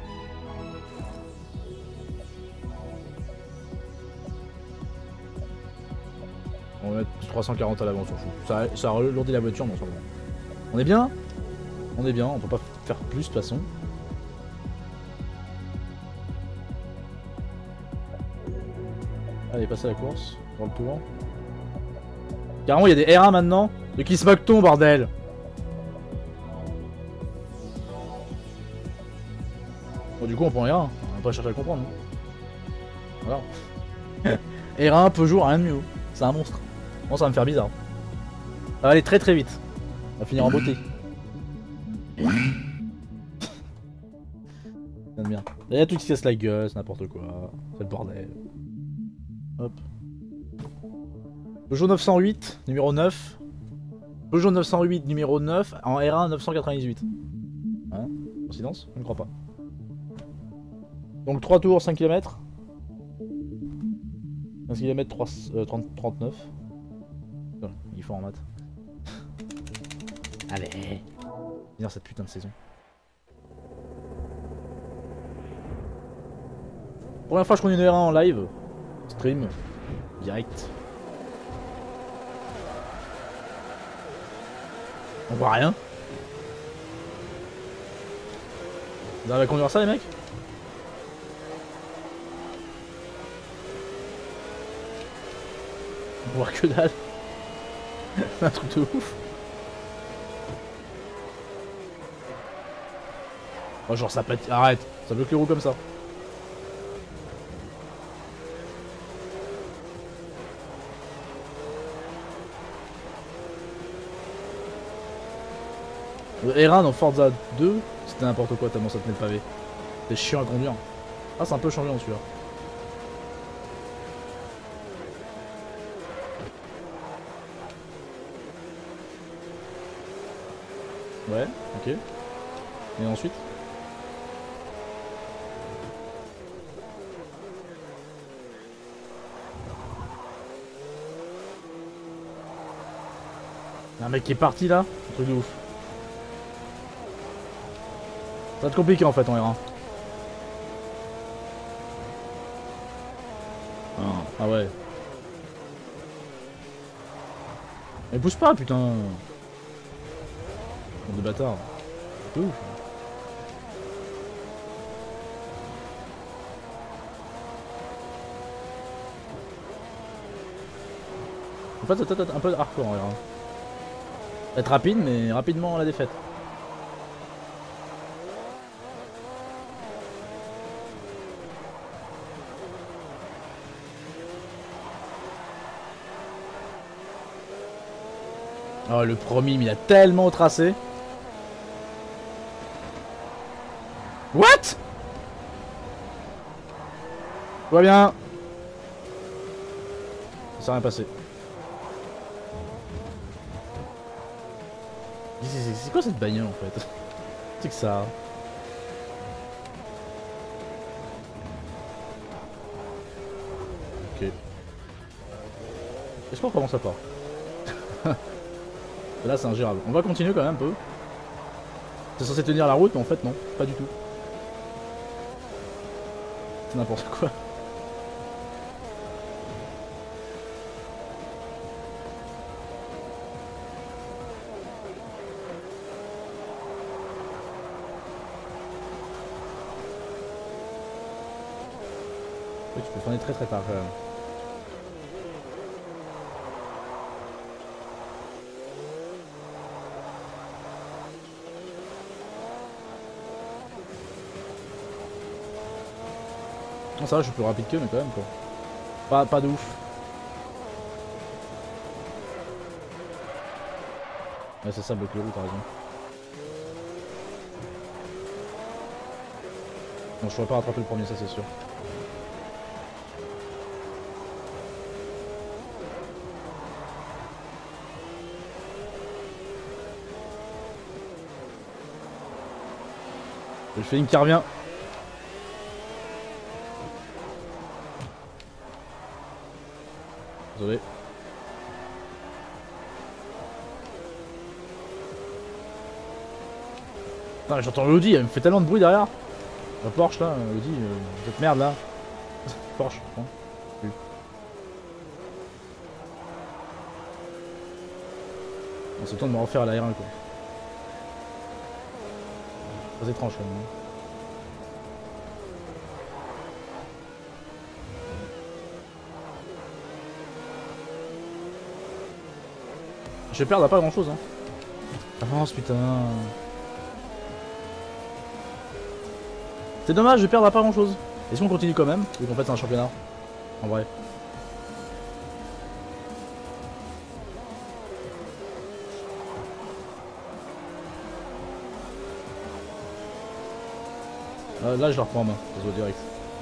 On va mettre trois cent quarante à l'avant, on s'en fout. Ça, ça alourdit la voiture, mais on s'en fout. On est bien? On est bien, on peut pas faire plus de toute façon. Allez, passez à la course, dans le tour. Carrément, il y a des R un maintenant. De qui se moque-t-on, bordel? Bon, du coup, on prend R un. On va pas chercher à comprendre. Voilà. R un, Peugeot, rien de mieux. C'est un monstre. Bon, ça va me faire bizarre. Ça va aller très très vite. On va finir en beauté. J'aime bien. Il y a tout qui se casse la gueule, c'est n'importe quoi. C'est le bordel. Hop. Peugeot neuf cent huit, numéro neuf. Peugeot neuf cent huit, numéro neuf, en R un neuf cent quatre-vingt-dix-huit. Hein? Coïncidence? Je ne crois pas. Donc trois tours, cinq kilomètres. quinze kilomètres, trois, euh, trente, trente-neuf. Putain, il faut en maths. Allez. Finir cette putain de saison. Première fois je conduis une R un en live. Stream. Direct. On voit rien. Vous arrivez à conduire ça les mecs? On voit que dalle. C'est un truc de ouf. Oh genre ça pète. Arrête. Ça bloque les roues comme ça. Le R un dans Forza deux, c'était n'importe quoi tellement ça tenait le pavé. C'était chiant à conduire. Ah c'est un peu changé en celui-là. Ouais, ok. Et ensuite? Y'a un mec qui est parti là, un truc de ouf. Ça va être compliqué en fait en R un. Ah, ah ouais. Mais pousse pas putain. De bâtard. C'est ouf. En fait c'est peut-être un peu hardcore en R un. Être rapide mais rapidement à la défaite. Oh le premier il a tellement tracé. What? Tout va bien. Ça s'est rien passé. C'est quoi cette bagnole en fait? C'est que ça. Ok. Est-ce qu'on commence à part? Là c'est ingérable. On va continuer quand même un peu. C'est censé tenir la route mais en fait non, pas du tout. C'est n'importe quoi. Ouais, tu peux freiner très très tard quand même. Non ça va, je suis plus rapide qu'eux mais quand même quoi. Pas, pas de ouf. Ouais, c'est ça, bloque les roues, t'as raison. Bon, je pourrais pas rattraper le premier, ça c'est sûr. J'ai le feeling qui revient. Désolé. Putain, j'entends l'Audi, elle me fait tellement de bruit derrière. La Porsche là, l'Audi, euh, cette merde là. Porsche, hein. Oui. C'est le temps de me refaire à la R un quoi. Très étrange quand même. Je vais perdre à pas grand chose hein. Avance putain. C'est dommage, je vais perdre à pas grand chose. Est-ce qu'on continue quand même? Vu qu'en fait c'est un championnat. En vrai. Euh, là je la reprends en main, ça se voit direct.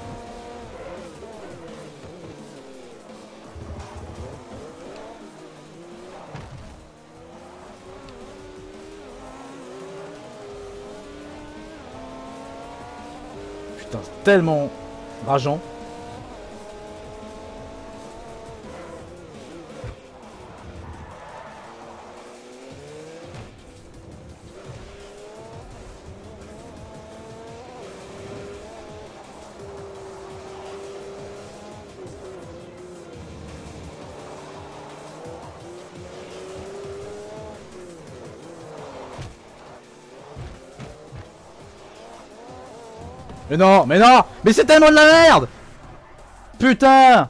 Putain, c'est tellement rageant. Mais non, mais non, mais c'est tellement de la merde. Putain.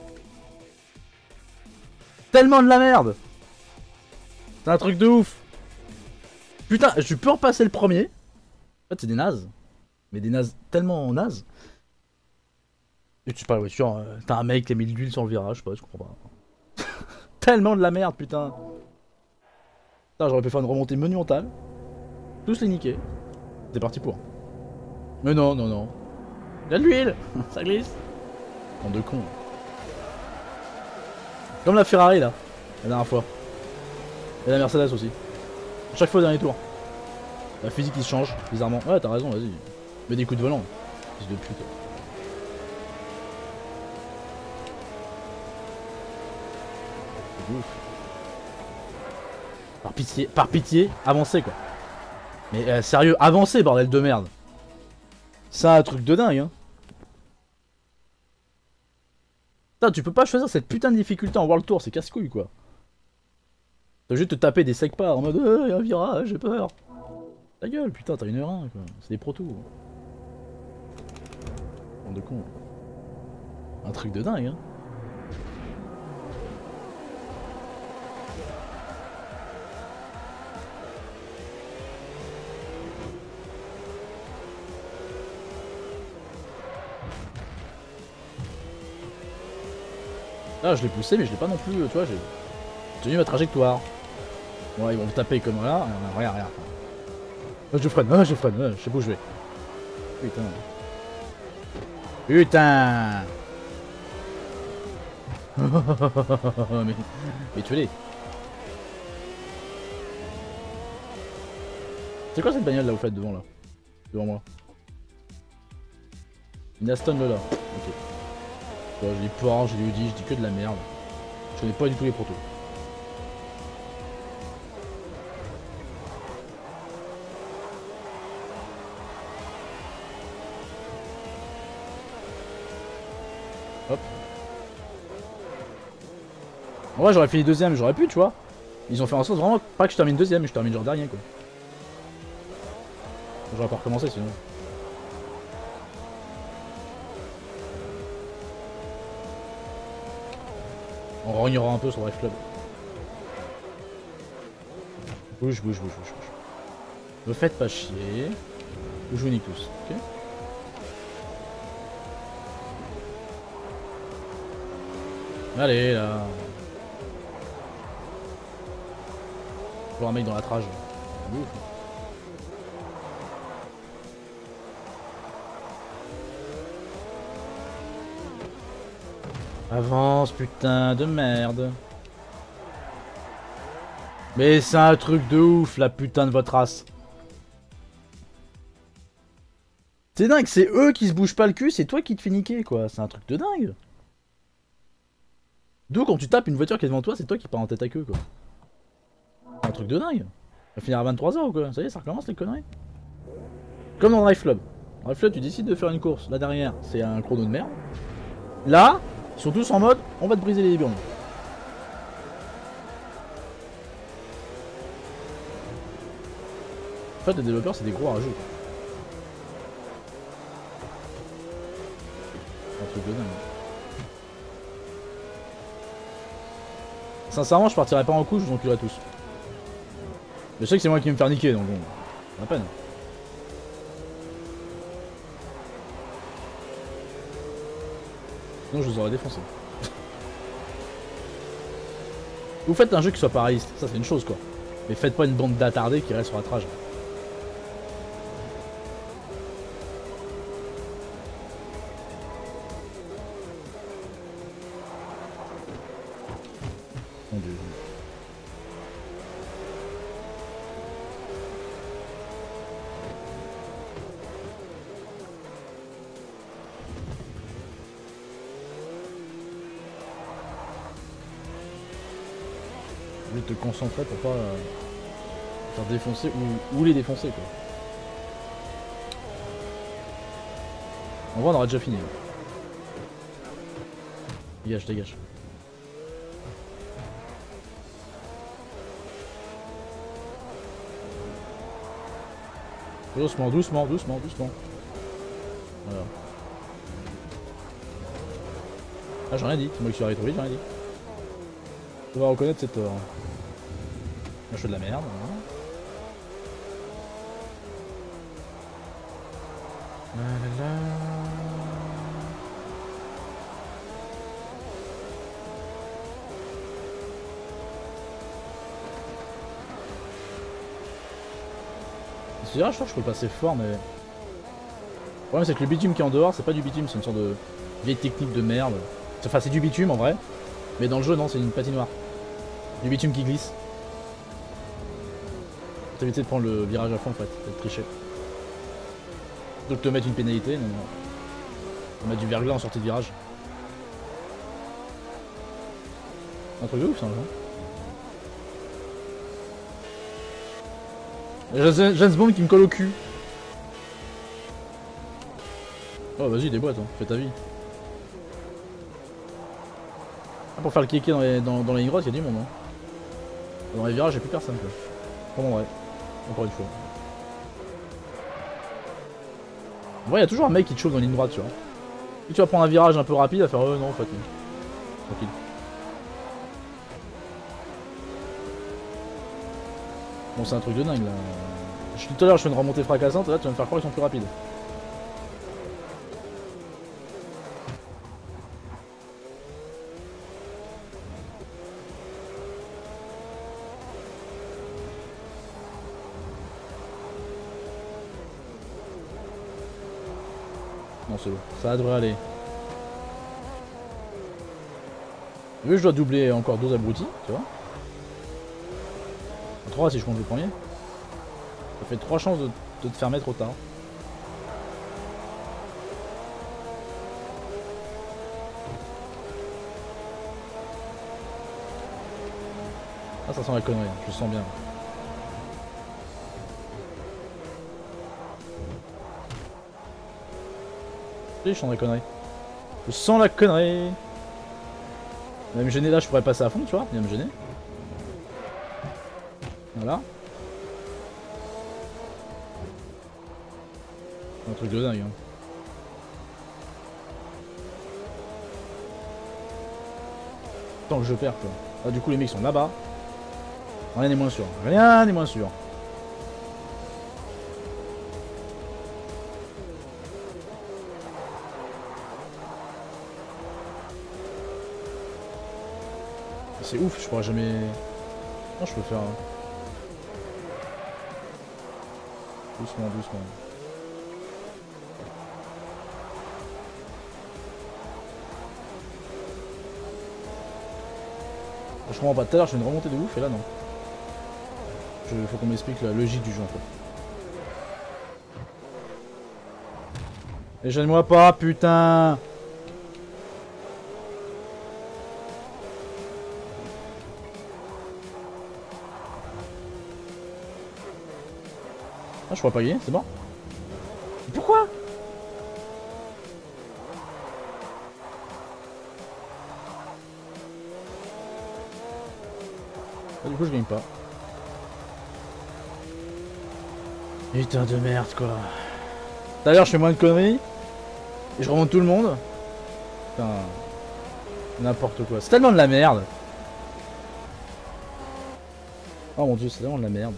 Tellement de la merde. C'est un truc de ouf. Putain, je peux repasser le premier. En fait c'est des nazes. Mais des nazes tellement nazes. Et tu parles de voiture, euh, t'as un mec qui a mis de l'huile sur le virage, je sais pas, je comprends pas. Tellement de la merde, putain. Putain, j'aurais pu faire une remontée monumentale. Tous les niquer. C'est parti pour. Mais non, non, non. Il y a de l'huile. Ça glisse. En deux cons. Comme la Ferrari là, la dernière fois. Et la Mercedes aussi. Chaque fois au dernier tour. La physique qui se change, bizarrement. Ouais, t'as raison, vas-y. Mets des coups de volant. Fils de pute. C'est ouf. Par pitié, par pitié, avancez quoi. Mais euh, sérieux, avancez bordel de merde. C'est un truc de dingue hein. Putain, tu peux pas choisir cette putain de difficulté en World Tour, c'est casse-couille quoi. T'as juste te taper des sec pas en mode euh, y'a un virage, j'ai peur. Ta gueule, putain, t'as une heure un quoi. C'est des protos. Bande de con. Un truc de dingue hein. Là je l'ai poussé mais je l'ai pas non plus, tu vois, j'ai tenu ma trajectoire. Ouais, ils vont me taper comme là, regarde, regarde. Oh, je freine, oh, je freine, oh, je sais pas où je vais. Putain. Putain. mais, mais tu l'es. C'est quoi cette bagnole là au fait devant là? Devant moi. Une Aston là. Ok. Bon, j'ai les Porsche, j'ai les Audi, je dis que de la merde. Je connais pas du tout les protos. Hop. En vrai j'aurais fini deuxième, j'aurais pu tu vois. Ils ont fait en sorte vraiment pas que je termine deuxième, mais je termine genre dernier quoi. J'aurais pas recommencé sinon. On rognera un peu sur le Drive Club. Bouge, bouge, bouge, bouge, bouge. Me faites pas chier. Je vous nique tous, ok? Allez là. Toujours un mec dans la trage. C'est ouf. Avance, putain de merde. Mais c'est un truc de ouf, la putain de votre race. C'est dingue, c'est eux qui se bougent pas le cul, c'est toi qui te fais niquer, quoi. C'est un truc de dingue. D'où quand tu tapes une voiture qui est devant toi, c'est toi qui pars en tête à queue, quoi. C'est un truc de dingue. Ça va finir à vingt-trois heures ou quoi? Ça y est, ça recommence les conneries. Comme dans Drive Club. Dans Drive Club, tu décides de faire une course. Là derrière, c'est un chrono de merde. Là, ils sont tous en mode, on va te briser les burnes. En fait, les développeurs, c'est des gros rageux. Un truc de dingue. Sincèrement, je partirais pas en couche, je vous enculerais tous. Mais je sais que c'est moi qui vais me faire niquer, donc bon, pas la peine. Sinon, je vous aurais défoncé. Vous faites un jeu qui soit pas réaliste, ça c'est une chose quoi. Mais faites pas une bande d'attardés qui reste sur la trage. Mon dieu. Je vais te concentrer pour pas euh, faire défoncer ou, ou les défoncer quoi. En vrai on aurait déjà fini. Dégage, dégage. Doucement, doucement, doucement, doucement. Voilà. Ah j'ai rien dit, c'est moi qui suis arrivé trop vite, j'ai rien dit. On va reconnaître cette... Euh... Je fais de la merde. Hein. La, la, la. C'est vrai, je crois que je peux passer fort, mais... Le problème c'est que le bitume qui est en dehors, c'est pas du bitume, c'est une sorte de vieille technique de merde. Enfin c'est du bitume en vrai, mais dans le jeu non, c'est une patinoire. Du bitume qui glisse. Faut éviter de prendre le virage à fond en fait, de tricher. Donc te mettre une pénalité, non, non. On mettre du verglas en sortie de virage. Un truc de ouf ça, hein. James Bond qui me colle au cul. Oh vas-y déboîte, hein. Fais ta vie. Ah, pour faire le kéké dans les, dans, dans les lignes droites, il y a du monde. Hein. Dans les virages, il n'y a plus personne quoi. Bon ouais, encore une fois. En vrai, il y a toujours un mec qui te chauffe dans la ligne droite, tu vois. Si tu vas prendre un virage un peu rapide, il va faire euh non en fait. Non. Tranquille. Bon, c'est un truc de dingue là. Je, tout à l'heure, je fais une remontée fracassante, là tu vas me faire croire qu'ils sont plus rapides. Non, c'est bon, ça devrait aller. Vu que je dois doubler encore deux abrutis, tu vois. trois si je compte le premier. Ça fait trois chances de, de te fermer trop tard. Ah ça sent la connerie, je le sens bien. Je sens la connerie. Je sens la connerie. Il va me gêner là, je pourrais passer à fond, tu vois. Il va me gêner. Voilà. Un truc de dingue. Hein. Tant que je perds quoi. Ah, du coup les mecs sont là-bas. Rien n'est moins sûr. Rien n'est moins sûr. C'est ouf, je pourrais jamais... Non, je peux faire... Doucement, doucement. Je comprends pas, tout à l'heure je fais une remontée de ouf et là non. Il faut qu'on m'explique la logique du jeu en fait. Et gêne-moi pas, putain! Ah, je pourrais pas gagner, c'est bon? Pourquoi? Ah, du coup, je gagne pas. Putain de merde, quoi. Tout à l'heure, je fais moins de conneries. Et je remonte tout le monde. Putain. N'importe quoi. C'est tellement de la merde. Oh mon dieu, c'est tellement de la merde.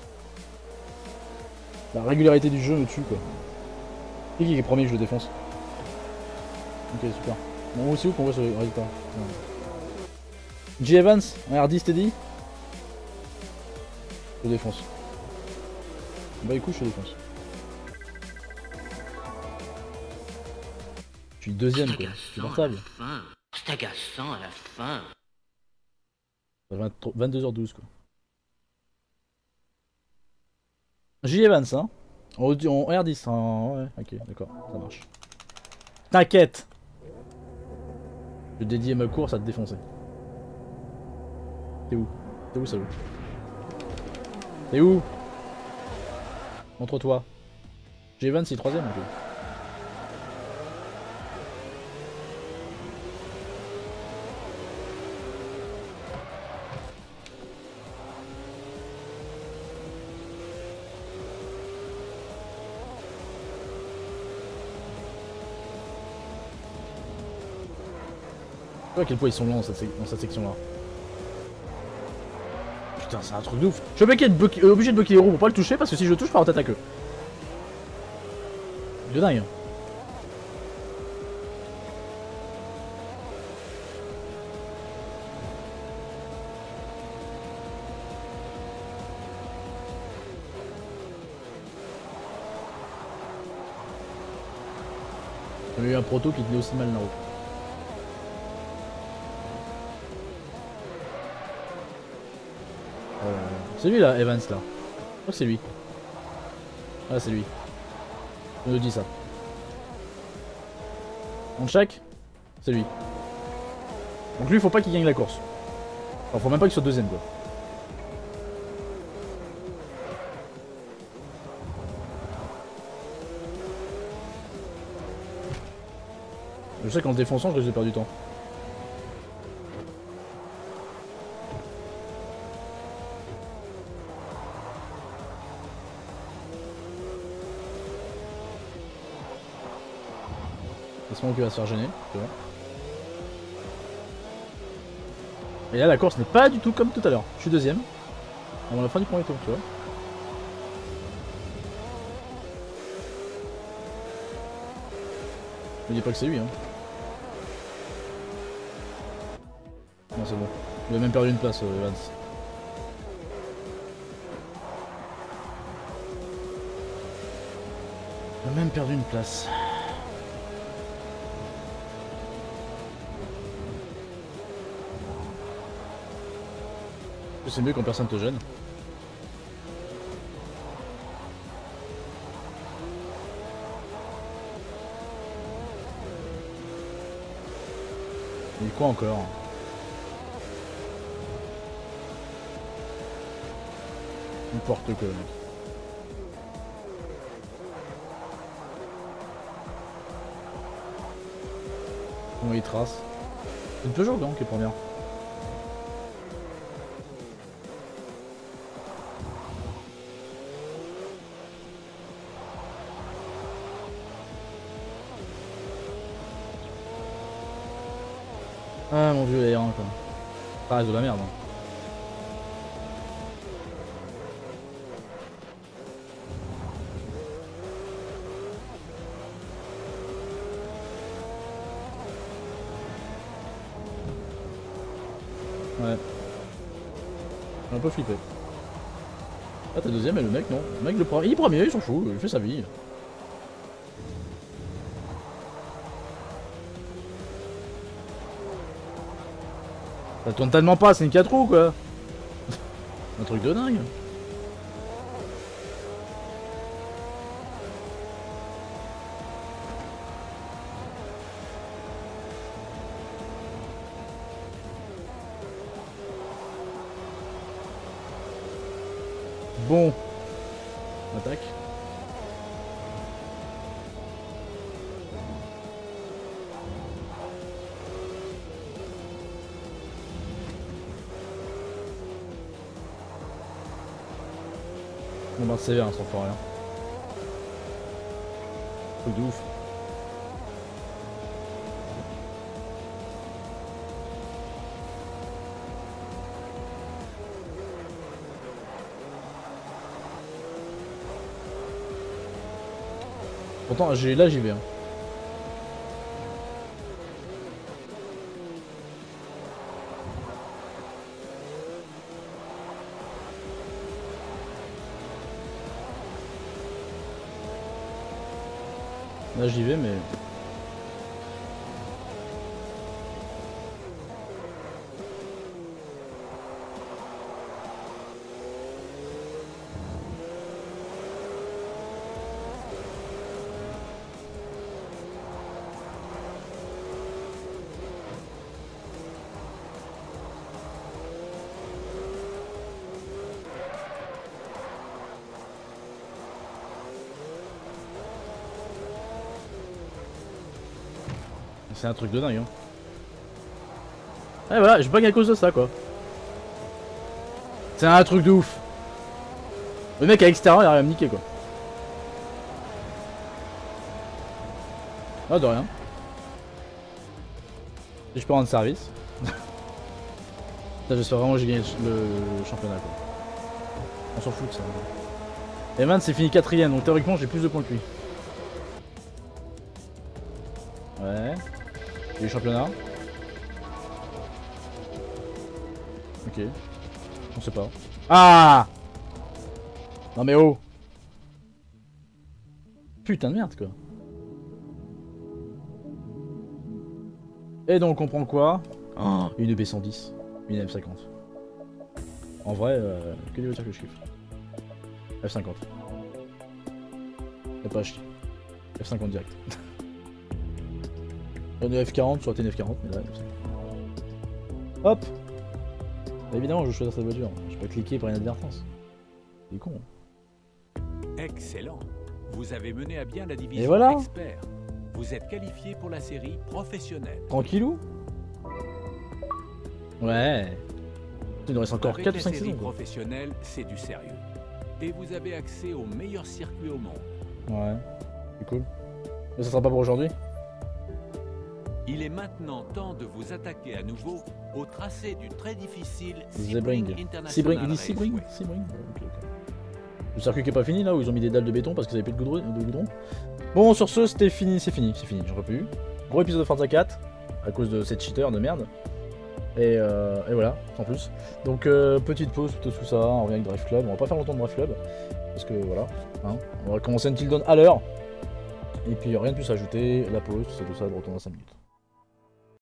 La régularité du jeu me tue, quoi. Qui qui est premier que je le défonce? Ok, super. Bon, c'est où qu'on voit ce résultat? J Evans, en R dix steady. Je le défonce. Bah écoute, je le défonce. Je suis deuxième, quoi. C'est portable. C'est agaçant à la fin. vingt-deux heures douze, quoi. J Evans, hein. En, en R dix, en... ouais, ok, d'accord, ça marche. T'inquiète. Je dédie ma course à te défoncer. T'es où? T'es où, salaud? T'es où? Montre-toi. J Evans, c'est troisième, ok. Je sais pas à quel point ils sont longs dans cette, dans cette section là. Putain, c'est un truc de ouf. Je suis obligé de, bloquer, euh, obligé de bloquer les roues pour pas le toucher parce que si je le touche, je pars en tête à queue. De dingue. Hein. J'avais eu un proto qui tenait aussi mal la route. Euh, c'est lui là, Evans là. Je crois que c'est lui. Ah, c'est lui. Je me dis ça. On check. C'est lui. Donc lui, il faut pas qu'il gagne la course. Enfin, faut même pas qu'il soit deuxième quoi. Je sais qu'en défonçant, je risque de perdre du temps. Laisse-moi qu'il va se faire gêner, tu vois. Et là, la course n'est pas du tout comme tout à l'heure. Je suis deuxième. Avant la fin du premier tour, tu vois. Je me dis pas que c'est lui, hein. Non, c'est bon. Il a même perdu une place, euh, Evans. Il a même perdu une place. C'est mieux quand personne te gêne. Il est quoi encore? N'importe quoi, mec. Comment il trace? C'est une Peugeot, donc, qui est première. Ah mon dieu, R un quoi. Ça reste de la merde. Hein. Ouais. J'ai un peu flippé. Ah t'es deuxième et le mec non. Le mec le premier, il est premier, il s'en fout, il fait sa vie. Ça tourne tellement pas, c'est une quatre roues quoi. Un truc de dingue. Bon. On attaque. On va sévère hein, sans faire rien. Truc de ouf. Pourtant là j'y vais hein. Là j'y vais mais... C'est un truc de dingue hein. Et voilà, je bug à cause de ça quoi. C'est un truc de ouf. Le mec à l'extérieur il arrive à me niquer quoi. Ah de rien. Et je peux rendre service. J'espère vraiment que j'ai gagné le championnat quoi. On s'en fout de ça. Eman c'est fini quatrième donc théoriquement j'ai plus de points que lui. Ouais. Et le championnat. Ok. On sait pas. Ah! Non mais oh! Putain de merde quoi. Et donc on prend quoi? Oh, une E B cent dix. Une F cinquante. En vrai, euh, que des voitures que je kiffe. F cinquante. Y'a pas à chier. F cinquante direct. Une F quarante, soit une F quarante, mais là, F cinquante. Hop! Bah, évidemment, je vais choisir cette voiture. Je peux cliquer par inadvertance. C'est con. Excellent. Vous avez mené à bien la division Et voilà. expert. Vous êtes qualifié pour la série professionnelle. Tranquillou. Ouais. Il nous reste encore Avec quatre ou les cinq séries saisons. Quoi. professionnelles, c'est du sérieux. Et vous avez accès aux meilleurs circuits au monde. Ouais. C'est cool. Mais ça sera pas pour aujourd'hui. Il est maintenant temps de vous attaquer à nouveau au tracé du très difficile Sebring. Sebring International Sebring, il dit Raceway. Sebring Sebring. Ok, ok. Le circuit qui est pas fini là où ils ont mis des dalles de béton parce qu'ils avaient plus de goudron, de goudron. Bon sur ce c'était fini, c'est fini, c'est fini, j'en peux plus. Gros épisode de Forza quatre à cause de cette cheater de merde. Et, euh, et voilà, sans plus. Donc euh, petite pause tout ça, on revient avec Drive Club, on va pas faire longtemps de Drive Club. Parce que voilà, hein, on va commencer Until Dawn à l'heure. Et puis rien de plus à ajouter, la pause, tout ça, tout ça, de retour dans cinq minutes.